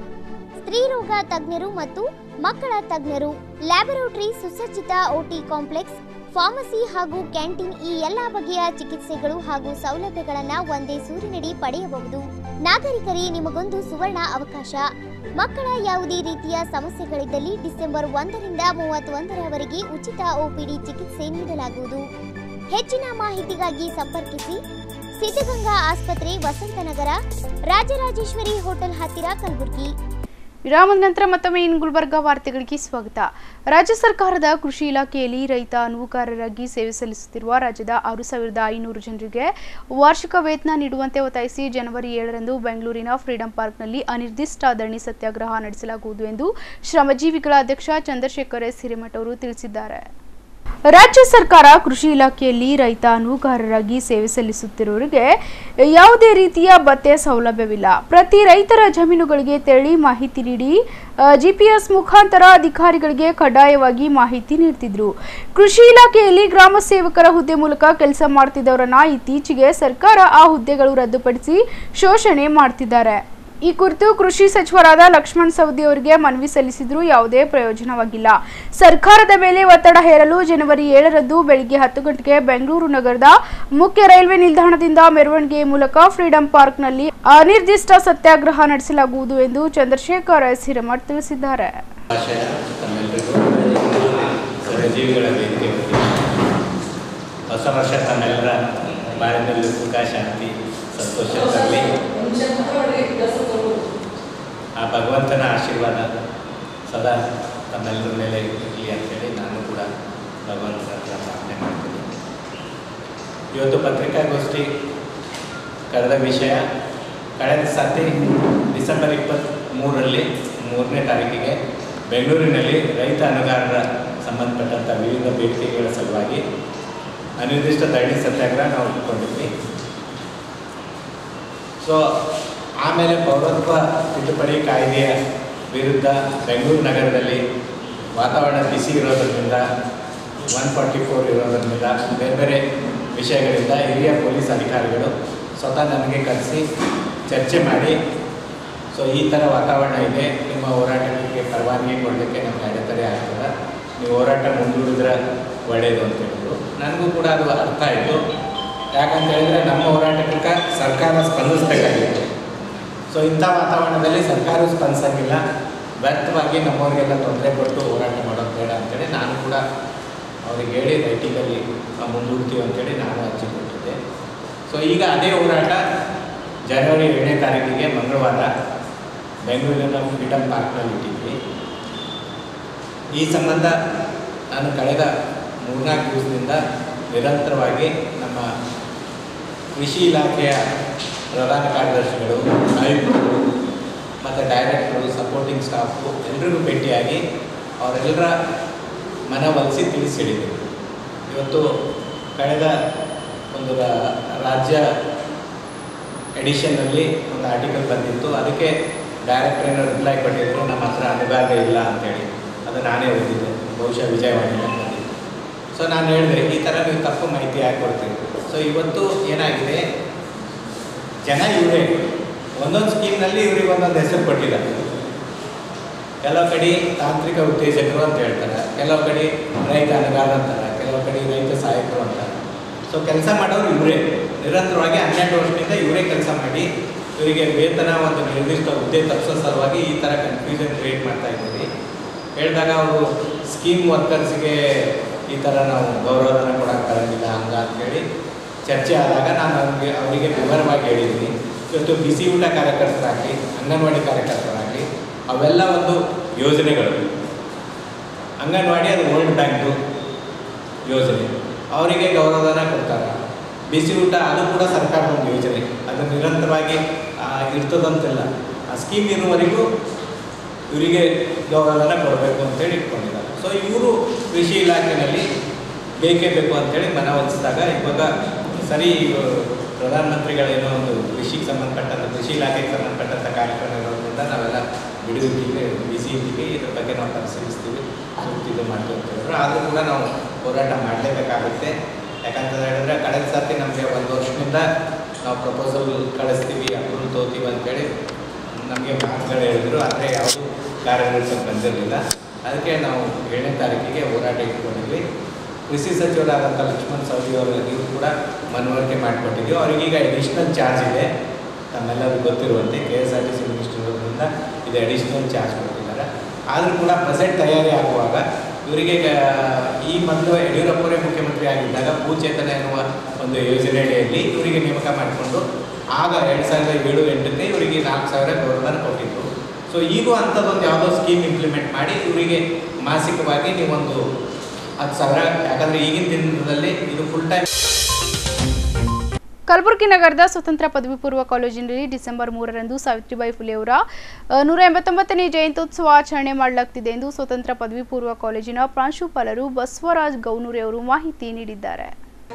ಸ್ತ್ರೀರೋಗ ತಜ್ಞರು ಮತ್ತು ಮಕ್ಕಳ ತಜ್ಞರು, ಲ್ಯಾಬೊರೇಟರಿ, ಸುಸಜ್ಜಿತ ಓಟಿ ಕಾಂಪ್ಲೆಕ್ಸ್, ಫಾರ್ಮಸಿ ಹಾಗೂ ಕ್ಯಾಂಟೀನ್ ಈ ಎಲ್ಲಾ ಬಗೆಯ ಚಿಕಿತ್ಸೆಗಳು ಹಾಗೂ ಸೌಲಭ್ಯಗಳನ್ನು ಒಂದೇ ಸೂರಿನಡಿ ಪಡೆಯಬಹುದು. ನಾಗರಿಕರೇ, ನಿಮಗೊಂದು ಸುವರ್ಣ ಅವಕಾಶ. ಮಕ್ಕಳ ಯಾವುದೇ ರೀತಿಯ ಸಮಸ್ಯೆಗಳಿದ್ದಲ್ಲಿ ಡಿಸೆಂಬರ್ ಒಂದರಿಂದ ಮೂವತ್ತೊಂದರವರೆಗೆ ಉಚಿತ ಒಪಿಡಿ ಚಿಕಿತ್ಸೆ ನೀಡಲಾಗುವುದು. ಹೆಚ್ಚಿನ ಮಾಹಿತಿಗಾಗಿ ಸಂಪರ್ಕಿಸಿ ಸಿದ್ಧಗಂಗಾ ಆಸ್ಪತ್ರೆ, ವಸಂತನಗರ, ರಾಜರಾಜೇಶ್ವರಿ ಹೋಟೆಲ್ ಹತ್ತಿರ, ಕಲಬುರಗಿ. ವಿರಾಮದ ನಂತರ ಮತ್ತೊಮ್ಮೆ ಇನ್ ಗುಲ್ಬರ್ಗಾ ವಾರ್ತೆಗಳಿಗೆ ಸ್ವಾಗತ. ರಾಜ್ಯ ಸರ್ಕಾರದ ಕೃಷಿ ಇಲಾಖೆಯಲ್ಲಿ ರೈತ ಅನುವುಗಾರರಾಗಿ ಸೇವೆ ಸಲ್ಲಿಸುತ್ತಿರುವ ರಾಜ್ಯದ ಆರು ಸಾವಿರದ ಐನೂರು ಜನರಿಗೆ ವಾರ್ಷಿಕ ವೇತನ ನೀಡುವಂತೆ ಒತ್ತಾಯಿಸಿ ಜನವರಿ ಏಳರಂದು ಬೆಂಗಳೂರಿನ ಫ್ರೀಡಂ ಪಾರ್ಕ್ನಲ್ಲಿ ಅನಿರ್ದಿಷ್ಟ ಧರಣಿ ಸತ್ಯಾಗ್ರಹ ನಡೆಸಲಾಗುವುದು ಎಂದು ಶ್ರಮಜೀವಿಗಳ ಅಧ್ಯಕ್ಷ ಚಂದ್ರಶೇಖರ್ ಎಸ್ ಹಿರೇಮಠ ಅವರು ತಿಳಿಸಿದ್ದಾರೆ. ರಾಜ್ಯ ಸರ್ಕಾರ ಕೃಷಿ ಇಲಾಖೆಯಲ್ಲಿ ರೈತ ಅನುವುಗಾರರಾಗಿ ಸೇವೆ ಸಲ್ಲಿಸುತ್ತಿರುವವರಿಗೆ ಯಾವುದೇ ರೀತಿಯ ಭತ್ಯೆ ಸೌಲಭ್ಯವಿಲ್ಲ. ಪ್ರತಿ ರೈತರ ಜಮೀನುಗಳಿಗೆ ತೆರಳಿ ಮಾಹಿತಿ ನೀಡಿ ಜಿಪಿಎಸ್ ಮುಖಾಂತರ ಅಧಿಕಾರಿಗಳಿಗೆ ಕಡ್ಡಾಯವಾಗಿ ಮಾಹಿತಿ ನೀಡುತ್ತಿದ್ರು. ಕೃಷಿ ಇಲಾಖೆಯಲ್ಲಿ ಗ್ರಾಮ ಸೇವಕರ ಹುದ್ದೆ ಮೂಲಕ ಕೆಲಸ ಮಾಡುತ್ತಿದ್ದವರನ್ನ ಇತ್ತೀಚೆಗೆ ಸರ್ಕಾರ ಆ ಹುದ್ದೆಗಳು ರದ್ದುಪಡಿಸಿ ಶೋಷಣೆ ಮಾಡುತ್ತಿದ್ದಾರೆ. ಈ ಕುರಿತು ಕೃಷಿ ಸಚಿವರಾದ ಲಕ್ಷ್ಮಣ್ ಸವದಿ ಅವರಿಗೆ ಮನವಿ ಸಲ್ಲಿಸಿದರೂ ಯಾವುದೇ ಪ್ರಯೋಜನವಾಗಿಲ್ಲ. ಸರ್ಕಾರದ ಮೇಲೆ ಒತ್ತಡ ಹೇರಲು ಜನವರಿ ಏಳರಂದು ಬೆಳಿಗ್ಗೆ ಹತ್ತು ಗಂಟೆಗೆ ಬೆಂಗಳೂರು ನಗರದ ಮುಖ್ಯ ರೈಲ್ವೆ ನಿಲ್ದಾಣದಿಂದ ಮೆರವಣಿಗೆ ಮೂಲಕ ಫ್ರೀಡಂ ಪಾರ್ಕ್ನಲ್ಲಿ ಅನಿರ್ದಿಷ್ಟ ಸತ್ಯಾಗ್ರಹ ನಡೆಸಲಾಗುವುದು ಎಂದು ಚಂದ್ರಶೇಖರ್ ಎಸ್ ಹಿರೇಮಠ ತಿಳಿಸಿದ್ದಾರೆ. ಹೊಸ ವರ್ಷ ತಮ್ಮೆಲ್ಲರ ಬಾಳಿನಲ್ಲಿ ಸುಖ, ಶಾಂತಿ, ಸಂತೋಷ ತರಲಿ. ಆ ಭಗವಂತನ ಆಶೀರ್ವಾದ ಸದಾ ತಮ್ಮೆಲ್ಲರ ಮೇಲೆ ಇರಲಿ ಅಂತೇಳಿ ನಾನು ಕೂಡ ಭಗವಂತನ ಹತ್ರ ಪ್ರಾರ್ಥನೆ ಮಾಡ್ತೀನಿ. ಇವತ್ತು ಪತ್ರಿಕಾಗೋಷ್ಠಿ ಕರೆದ ವಿಷಯ, ಕಳೆದ ಸಾರಿ ಡಿಸೆಂಬರ್ ಇಪ್ಪತ್ತ್ಮೂರರಲ್ಲಿ ಮೂರನೇ ತಾರೀಕಿಗೆ ಬೆಂಗಳೂರಿನಲ್ಲಿ ರೈತ ಅನುಗಾರರ ಸಂಬಂಧಪಟ್ಟಂಥ ವಿವಿಧ ಬೇಡಿಕೆಗಳ ಸಲುವಾಗಿ ಅನಿರ್ದಿಷ್ಟ ಧರಣಿ ಸತ್ಯಾಗ್ರಹ ನಾವು ಇಟ್ಕೊಂಡಿದ್ವಿ. ಸೊ ಆಮೇಲೆ ಪೌರತ್ವ ತಿದ್ದುಪಡಿ ಕಾಯ್ದೆಯ ವಿರುದ್ಧ ಬೆಂಗಳೂರು ನಗರದಲ್ಲಿ ವಾತಾವರಣ ಬಿಸಿ ಇರೋದರಿಂದ, ಒನ್ ಫಾರ್ಟಿ ಫೋರ್ ಇರೋದರಿಂದ, ಬೇರೆ ಬೇರೆ ವಿಷಯಗಳಿಂದ ಹಿರಿಯ ಪೊಲೀಸ್ ಅಧಿಕಾರಿಗಳು ಸ್ವತಃ ನನಗೆ ಕರೆಸಿ ಚರ್ಚೆ ಮಾಡಿ, ಸೊ ಈ ಥರ ವಾತಾವರಣ ಇದೆ, ನಿಮ್ಮ ಹೋರಾಟಕ್ಕೆ ಪರವಾನಗಿ ಕೊಡಲಿಕ್ಕೆ ನಮ್ಗೆ ಅಡೆತಡೆ ಆಗ್ತದೆ, ನೀವು ಹೋರಾಟ ಮುಂದೂಡಿದ್ರೆ ಒಳ್ಳೆಯದು ಅಂತ ಹೇಳಿದ್ರು. ನನಗೂ ಕೂಡ ಅದು ಅರ್ಥ ಆಯಿತು. ಯಾಕಂತ ಹೇಳಿದ್ರೆ ನಮ್ಮ ಹೋರಾಟಕ್ಕೆ ಸರ್ಕಾರ ಸ್ಪಂದಿಸಬೇಕಾಗಿತ್ತು. ಸೊ ಇಂಥ ವಾತಾವರಣದಲ್ಲಿ ಸರ್ಕಾರ ಸ್ಪಂದಿಸೋಂಗಿಲ್ಲ, ವ್ಯರ್ಥವಾಗಿ ನಮ್ಮವರಿಗೆಲ್ಲ ತೊಂದರೆ ಕೊಟ್ಟು ಹೋರಾಟ ಮಾಡೋದು ಬೇಡ ಅಂತೇಳಿ ನಾನು ಕೂಡ ಅವ್ರಿಗೆ ಹೇಳಿ ರೈಟಿಂಗಲ್ಲಿ ಮುಂದೂಡ್ತೀವಿ ಅಂತೇಳಿ ನಾನು ಅರ್ಜಿ ಕೊಟ್ಟಿದ್ದೆ. ಸೊ ಈಗ ಅದೇ ಹೋರಾಟ ಜನವರಿ ಏಳನೇ ತಾರೀಕಿಗೆ ಮಂಗಳವಾರ ಬೆಂಗಳೂರಿನ ಫ್ರೀಡಂ ಪಾರ್ಕ್ನಲ್ಲಿ ಇಟ್ಟಿದ್ವಿ. ಈ ಸಂಬಂಧ ನಾನು ಕಳೆದ ಮೂರ್ನಾಲ್ಕು ದಿವಸದಿಂದ ನಿರಂತರವಾಗಿ ನಮ್ಮ ಕೃಷಿ ಇಲಾಖೆಯ ಪ್ರಧಾನ ಕಾರ್ಯದರ್ಶಿಗಳು, ಆಯುಕ್ತರು ಮತ್ತು ಡೈರೆಕ್ಟರು, ಸಪೋರ್ಟಿಂಗ್ ಸ್ಟಾಫು ಎಲ್ಲರಿಗೂ ಭೇಟಿಯಾಗಿ ಅವರೆಲ್ಲರ ಮನವೊಲಿಸಿ ತಿಳಿಸಿ ಹೇಳಿದರು. ಇವತ್ತು ಕಳೆದ ಒಂದು ರಾಜ್ಯ ಎಡಿಷನ್ನಲ್ಲಿ ಒಂದು ಆರ್ಟಿಕಲ್ ಬಂದಿತ್ತು, ಅದಕ್ಕೆ ಡೈರೆಕ್ಟರ್ ಏನೋ ರಿಪ್ಲೈ ಕೊಟ್ಟಿದ್ರು, ನಮ್ಮ ಹತ್ರ ಅನುಭಾಗ ಇಲ್ಲ ಅಂತೇಳಿ. ಅದು ನಾನೇ ಓದಿದ್ದೆ, ಬಹುಶಃ ವಿಜಯವಾಣಿಯಲ್ಲಿ ಬಂದಿತ್ತು. ಸೊ ನಾನು ಹೇಳಿದೆ, ಈ ಥರ ನೀವು ತಪ್ಪು ಮಾಹಿತಿ ಯಾಕೆ ಕೊಡ್ತೀರಿ. ಸೊ ಇವತ್ತು ಏನಾಗಿದೆ, ಜನ ಇವರೇ ಒಂದೊಂದು ಸ್ಕೀಮ್ನಲ್ಲಿ ಇವ್ರಿಗೆ ಒಂದೊಂದು ಹೆಸರು ಕೊಟ್ಟಿದ್ದಾರೆ. ಕೆಲವು ಕಡೆ ತಾಂತ್ರಿಕ ಉತ್ತೇಜಕರು ಅಂತ ಹೇಳ್ತಾರೆ, ಕೆಲವು ಕಡೆ ರೈತ ಅನುಗಾರ ಅಂತಾರೆ, ಕೆಲವು ಕಡೆ ರೈತ ಸಹಾಯಕರು ಅಂತಾರೆ. ಸೊ ಕೆಲಸ ಮಾಡೋರು ಇವರೇ ನಿರಂತರವಾಗಿ ಹನ್ನೆರಡು ವರ್ಷದಿಂದ ಇವರೇ ಕೆಲಸ ಮಾಡಿ ಇವರಿಗೆ ವೇತನ ಒಂದು ನಿರ್ದಿಷ್ಟ ಹುದ್ದೆ ತಪ್ಪಿಸೋ ಸಲುವಾಗಿ ಈ ಥರ ಕನ್ಫ್ಯೂಷನ್ ಕ್ರಿಯೇಟ್ ಮಾಡ್ತಾ ಇದ್ದೀವಿ. ಹೇಳಿದಾಗ ಅವರು ಸ್ಕೀಮ್ ವರ್ಕರ್ಸ್ಗೆ ಈ ಥರ ನಾವು ಗೌರವಧನ ಕೊಡೋಕ್ಕೆ ಬರೋಂಗಿಲ್ಲ ಹಂಗ ಅಂತೇಳಿ ಚರ್ಚೆ ಆದಾಗ ನಾನು ಅವ್ರಿಗೆ ಅವರಿಗೆ ವಿವರವಾಗಿ ಹೇಳಿದ್ದೀನಿ. ಇವತ್ತು ಬಿಸಿ ಊಟ ಕಾರ್ಯಕರ್ತರಾಗಲಿ, ಅಂಗನವಾಡಿ ಕಾರ್ಯಕರ್ತರಾಗಲಿ, ಅವೆಲ್ಲ ಒಂದು ಯೋಜನೆಗಳು. ಅಂಗನವಾಡಿ ಅದು ವರ್ಲ್ಡ್ ಬ್ಯಾಂಕ್ದು ಯೋಜನೆ, ಅವರಿಗೆ ಗೌರವಧನ ಕೊಡ್ತಾರೆ. ಬಿಸಿ ಊಟ ಅದು ಕೂಡ ಸರ್ಕಾರದ ಒಂದು ಯೋಜನೆ, ಅದು ನಿರಂತರವಾಗಿ ಇರ್ತದಂತಿಲ್ಲ. ಆ ಸ್ಕೀಮ್ ಇರುವವರೆಗೂ ಇವರಿಗೆ ಗೌರವಧನ ಕೊಡಬೇಕು ಅಂತೇಳಿ ಇಟ್ಕೊಂಡಿದ್ದಾರೆ. ಸೊ ಇವರು ಕೃಷಿ ಇಲಾಖೆಯಲ್ಲಿ ಬೇಕೇ ಬೇಕು ಅಂತೇಳಿ ಮನವೊಲಿಸಿದಾಗ ಇವಾಗ ಸರಿ ಪ್ರಧಾನಮಂತ್ರಿಗಳೇನೋ ಒಂದು ಕೃಷಿಗೆ ಸಂಬಂಧಪಟ್ಟಂಥ ಕೃಷಿ ಇಲಾಖೆಗೆ ಸಂಬಂಧಪಟ್ಟಂಥ ಕಾರ್ಯಕ್ರಮ ಇರೋದ್ರಿಂದ ನಾವೆಲ್ಲ ಬಿಡುವಿಗೆ ಬಿಸಿ ಇದ್ದೀವಿ, ಇದ್ರ ಬಗ್ಗೆ ನಾವು ಪರಿಶೀಲಿಸ್ತೀವಿ, ಇದು ಮಾಡ್ತೀವಿ ಅಂತ ಹೇಳಿದ್ರು. ಆದರೂ ಕೂಡ ನಾವು ಹೋರಾಟ ಮಾಡಲೇಬೇಕಾಗುತ್ತೆ. ಯಾಕಂತ ಹೇಳಿದ್ರೆ ಕಳೆದ ಸರ್ತಿ ನಮಗೆ ಒಂದು ವರ್ಷದಿಂದ ನಾವು ಪ್ರಪೋಸಲ್ ಕಳಿಸ್ತೀವಿ, ಅಪ್ರೂವಲ್ ತೊಗೋತೀವಿ ಅಂತೇಳಿ ನಮಗೆ ಮಾತುಗಳು ಹೇಳಿದ್ರು, ಆದರೆ ಯಾವುದೂ ಕಾರ್ಯನಿರ್ವಹಿಸೋಕೆ ಬಂದಿರಲಿಲ್ಲ. ಅದಕ್ಕೆ ನಾವು ಏಳನೇ ತಾರೀಕಿಗೆ ಹೋರಾಟ ಇಟ್ಕೊಂಡಿದ್ವಿ. ಕೃಷಿ ಸಚಿವರಾದಂಥ ಲಕ್ಷ್ಮಣ್ ಸವದಿ ಅವರಿಗೆ ಕೂಡ ಮನವರಿಕೆ ಮಾಡಿಕೊಟ್ಟಿದ್ದೀವಿ. ಅವರಿಗೀಗ ಅಡಿಷ್ನಲ್ ಚಾರ್ಜ್ ಇದೆ, ತಮ್ಮೆಲ್ಲರಿಗೂ ಗೊತ್ತಿರುವಂತೆ K S R T C minister ಇರೋದ್ರಿಂದ ಇದು ಅಡಿಷ್ನಲ್ ಚಾರ್ಜ್ ಕೊಟ್ಟಿದ್ದಾರೆ. ಆದರೂ ಕೂಡ ಬಜೆಟ್ ತಯಾರಿ ಆಗುವಾಗ ಇವರಿಗೆ ಈ ಮೊದಲು ಯಡಿಯೂರಪ್ಪರೇ ಮುಖ್ಯಮಂತ್ರಿ ಆಗಿದ್ದಾಗ ಭೂಚೇತನ ಎನ್ನುವ ಒಂದು ಯೋಜನೆಯಲ್ಲಿ ಇವರಿಗೆ ನೇಮಕ ಮಾಡಿಕೊಂಡು ಆಗ ಎರಡು ಸಾವಿರದ ಏಳು ಎಂಟಕ್ಕೆ ಇವರಿಗೆ ನಾಲ್ಕು ಸಾವಿರ ಗೌರವಧನ ಕೊಟ್ಟಿದ್ರು. ಸೊ ಈಗೂ ಅಂಥದ್ದೊಂದು ಯಾವುದೋ ಸ್ಕೀಮ್ ಇಂಪ್ಲಿಮೆಂಟ್ ಮಾಡಿ ಇವರಿಗೆ ಮಾಸಿಕವಾಗಿ ನೀವೊಂದು ಹತ್ತು ಸಾವಿರ, ಯಾಕಂದರೆ ಈಗಿನ ದಿನದಲ್ಲಿ ಇದು ಫುಲ್ ಟೈಮ್. ಕಲಬುರಗಿ ನಗರದ ಸ್ವತಂತ್ರ ಪದವಿ ಪೂರ್ವ ಕಾಲೇಜಿನಲ್ಲಿ ಡಿಸೆಂಬರ್ ಮೂರರಂದು ಸಾವಿತ್ರಿಬಾಯಿ ಫುಲೆ ಅವರ ನೂರ ಎಂಬತ್ತೊಂಬತ್ತನೇ ಜಯಂತ್ಯೋತ್ಸವ ಆಚರಣೆ ಮಾಡಲಾಗುತ್ತಿದೆ ಎಂದು ಸ್ವತಂತ್ರ ಪದವಿ ಪೂರ್ವ ಕಾಲೇಜಿನ ಪ್ರಾಂಶುಪಾಲರು ಬಸವರಾಜ್ ಗೌನೂರೆ ಅವರು ಮಾಹಿತಿ ನೀಡಿದ್ದಾರೆ.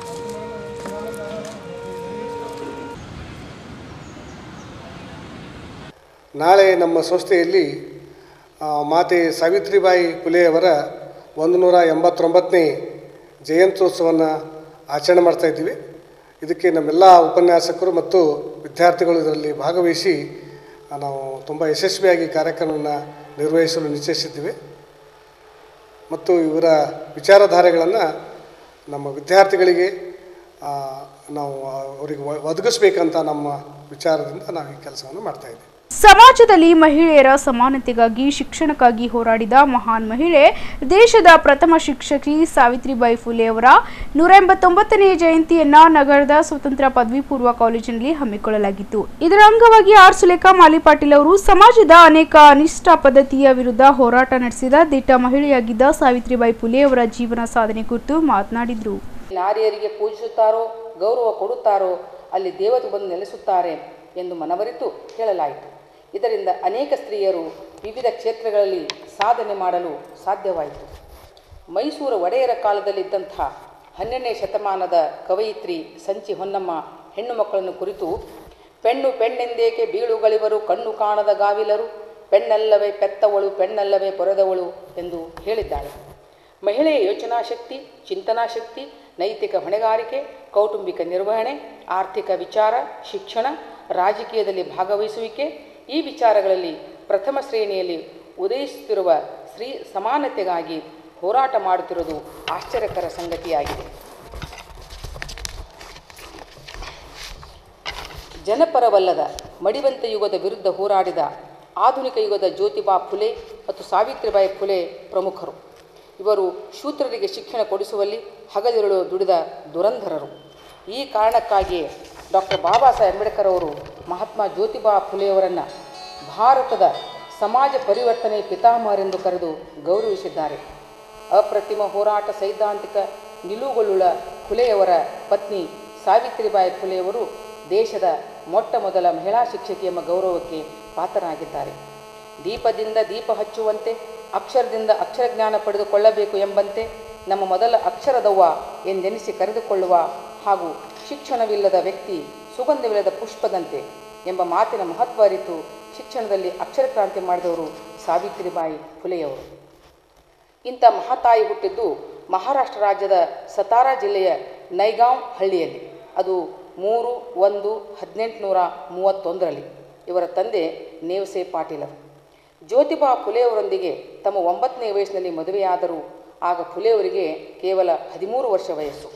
ನಾಳೆ ನಮ್ಮ ಸಂಸ್ಥೆಯಲ್ಲಿ ಮಾತೆ ಸಾವಿತ್ರಿಬಾಯಿ ಫುಲೆಯವರ ಒಂದು ನೂರ ಎಂಬತ್ತೊಂಬತ್ತನೇ ಜಯಂತ್ಯೋತ್ಸವವನ್ನು ಆಚರಣೆ ಮಾಡ್ತಾಯಿದ್ದೀವಿ. ಇದಕ್ಕೆ ನಮ್ಮೆಲ್ಲ ಉಪನ್ಯಾಸಕರು ಮತ್ತು ವಿದ್ಯಾರ್ಥಿಗಳು ಇದರಲ್ಲಿ ಭಾಗವಹಿಸಿ ನಾವು ತುಂಬ ಯಶಸ್ವಿಯಾಗಿ ಕಾರ್ಯಕ್ರಮವನ್ನು ನಿರ್ವಹಿಸಲು ನಿಶ್ಚಯಿಸಿದ್ದೀವಿ ಮತ್ತು ಇವರ ವಿಚಾರಧಾರೆಗಳನ್ನು ನಮ್ಮ ವಿದ್ಯಾರ್ಥಿಗಳಿಗೆ ನಾವು ಅವರಿಗೆ ಒದಗಿಸ್ಬೇಕಂತ ನಮ್ಮ ವಿಚಾರದಿಂದ ನಾವು ಈ ಕೆಲಸವನ್ನು ಮಾಡ್ತಾಯಿದ್ದೀವಿ. ಸಮಾಜದಲ್ಲಿ ಮಹಿಳೆಯರ ಸಮಾನತೆಗಾಗಿ ಶಿಕ್ಷಣಕ್ಕಾಗಿ ಹೋರಾಡಿದ ಮಹಾನ್ ಮಹಿಳೆ, ದೇಶದ ಪ್ರಥಮ ಶಿಕ್ಷಕಿ ಸಾವಿತ್ರಿಬಾಯಿ ಫುಲೆ ಅವರ ನೂರ ಎಂಬತ್ತೊಂಬತ್ತನೇ ಜಯಂತಿಯನ್ನ ನಗರದ ಸ್ವತಂತ್ರ ಪದವಿ ಪೂರ್ವ ಕಾಲೇಜಿನಲ್ಲಿ ಹಮ್ಮಿಕೊಳ್ಳಲಾಗಿತ್ತು. ಇದರ ಅಂಗವಾಗಿ ಆರ್ ಸುಲೇಖಾ ಮಾಲಿಪಾಟೀಲ್ ಅವರು ಸಮಾಜದ ಅನೇಕ ಅನಿಷ್ಟ ಪದ್ಧತಿಯ ವಿರುದ್ಧ ಹೋರಾಟ ನಡೆಸಿದ ದಿಟ್ಟ ಮಹಿಳೆಯಾಗಿದ್ದ ಸಾವಿತ್ರಿಬಾಯಿ ಫುಲೆ ಅವರ ಜೀವನ ಸಾಧನೆ ಕುರಿತು ಮಾತನಾಡಿದರು. ನಾರಿಯರಿಗೆ ಪೂಜಿಸುತ್ತಾರೋ ಗೌರವ ಕೊಡುತ್ತಾರೋ ಅಲ್ಲಿ ದೇವತೆ ಬಂದು ನೆಲೆಸುತ್ತಾರೆ ಎಂದು ಮನವರಿತು ಹೇಳಲಾಯಿತು. ಇದರಿಂದ ಅನೇಕ ಸ್ತ್ರೀಯರು ವಿವಿಧ ಕ್ಷೇತ್ರಗಳಲ್ಲಿ ಸಾಧನೆ ಮಾಡಲು ಸಾಧ್ಯವಾಯಿತು. ಮೈಸೂರು ಒಡೆಯರ ಕಾಲದಲ್ಲಿದ್ದಂಥ ಹನ್ನೆರಡನೇ ಶತಮಾನದ ಕವಯಿತ್ರಿ ಸಂಚಿ ಹೊನ್ನಮ್ಮ ಹೆಣ್ಣು ಮಕ್ಕಳನ್ನು ಕುರಿತು ಪೆಣ್ಣು ಪೆಣ್ಣೆಂದೇಕೆ ಬೀಳುಗಳಿವರು ಕಣ್ಣು ಕಾಣದ ಗಾವಿಲರು, ಪೆಣ್ಣಲ್ಲವೇ ಪೆತ್ತವಳು ಪೆಣ್ಣಲ್ಲವೇ ಪೊರೆದವಳು ಎಂದು ಹೇಳಿದ್ದಾಳೆ. ಮಹಿಳೆಯ ಯೋಚನಾಶಕ್ತಿ, ಚಿಂತನಾಶಕ್ತಿ, ನೈತಿಕ ಹೊಣೆಗಾರಿಕೆ, ಕೌಟುಂಬಿಕ ನಿರ್ವಹಣೆ, ಆರ್ಥಿಕ ವಿಚಾರ, ಶಿಕ್ಷಣ, ರಾಜಕೀಯದಲ್ಲಿ ಭಾಗವಹಿಸುವಿಕೆ ಈ ವಿಚಾರಗಳಲ್ಲಿ ಪ್ರಥಮ ಶ್ರೇಣಿಯಲ್ಲಿ ಉದಯಿಸುತ್ತಿರುವ ಸ್ತ್ರೀ ಸಮಾನತೆಗಾಗಿ ಹೋರಾಟ ಮಾಡುತ್ತಿರುವುದು ಆಶ್ಚರ್ಯಕರ ಸಂಗತಿಯಾಗಿದೆ. ಜನಪರವಲ್ಲದ ಮಡಿವಂತ ಯುಗದ ವಿರುದ್ಧ ಹೋರಾಡಿದ ಆಧುನಿಕ ಯುಗದ ಜ್ಯೋತಿಬಾ ಫುಲೆ ಮತ್ತು ಸಾವಿತ್ರಿಬಾಯಿ ಫುಲೆ ಪ್ರಮುಖರು. ಇವರು ಶೂದ್ರರಿಗೆ ಶಿಕ್ಷಣ ಕೊಡಿಸುವಲ್ಲಿ ಹಗಲಿರುಳು ದುಡಿದ ದುರಂಧರರು. ಈ ಕಾರಣಕ್ಕಾಗಿಯೇ ಡಾಕ್ಟರ್ ಬಾಬಾ ಸಾಹೇಬ್ ಅಂಬೇಡ್ಕರ್ ಅವರು ಮಹಾತ್ಮ ಜ್ಯೋತಿಬಾ ಫುಲೆಯವರನ್ನು ಭಾರತದ ಸಮಾಜ ಪರಿವರ್ತನೆ ಪಿತಾಮಹರೆಂದು ಕರೆದು ಗೌರವಿಸಿದ್ದಾರೆ. ಅಪ್ರತಿಮ ಹೋರಾಟ ಸೈದ್ಧಾಂತಿಕ ನಿಲುವುಗಳುಳ್ಳ ಫುಲೆಯವರ ಪತ್ನಿ ಸಾವಿತ್ರಿಬಾಯಿ ಫುಲೆಯವರು ದೇಶದ ಮೊಟ್ಟ ಮೊದಲ ಮಹಿಳಾ ಶಿಕ್ಷಕಿ ಎಂಬ ಗೌರವಕ್ಕೆ ಪಾತ್ರರಾಗಿದ್ದಾರೆ. ದೀಪದಿಂದ ದೀಪ ಹಚ್ಚುವಂತೆ, ಅಕ್ಷರದಿಂದ ಅಕ್ಷರಜ್ಞಾನ ಪಡೆದುಕೊಳ್ಳಬೇಕು ಎಂಬಂತೆ ನಮ್ಮ ಮೊದಲ ಅಕ್ಷರದವ್ವ ಎಂದೆನಿಸಿ ಕರೆದುಕೊಳ್ಳುವ ಹಾಗೂ ಶಿಕ್ಷಣವಿಲ್ಲದ ವ್ಯಕ್ತಿ ಸುಗಂಧವಿಲ್ಲದ ಪುಷ್ಪದಂತೆ ಎಂಬ ಮಾತಿನ ಮಹತ್ವ ಅರಿತು ಶಿಕ್ಷಣದಲ್ಲಿ ಅಕ್ಷರ ಕ್ರಾಂತಿ ಮಾಡಿದವರು ಸಾವಿತ್ರಿಬಾಯಿ ಫುಲೆಯವರು. ಇಂಥ ಮಹಾತಾಯಿ ಹುಟ್ಟಿದ್ದು ಮಹಾರಾಷ್ಟ್ರ ರಾಜ್ಯದ ಸತಾರಾ ಜಿಲ್ಲೆಯ ನೈಗಾಂವ್ ಹಳ್ಳಿಯಲ್ಲಿ. ಅದು ಮೂರು ಒಂದು ಹದಿನೆಂಟುನೂರ ಮೂವತ್ತೊಂದರಲ್ಲಿ. ಇವರ ತಂದೆ ನೇವಸೆ ಪಾಟೀಲರು. ಜ್ಯೋತಿಬಾ ಫುಲೆಯವರೊಂದಿಗೆ ತಮ್ಮ ಒಂಬತ್ತನೇ ವಯಸ್ಸಿನಲ್ಲಿ ಮದುವೆಯಾದರು. ಆಗ ಫುಲೆಯವರಿಗೆ ಕೇವಲ ಹದಿಮೂರು ವರ್ಷ ವಯಸ್ಸು.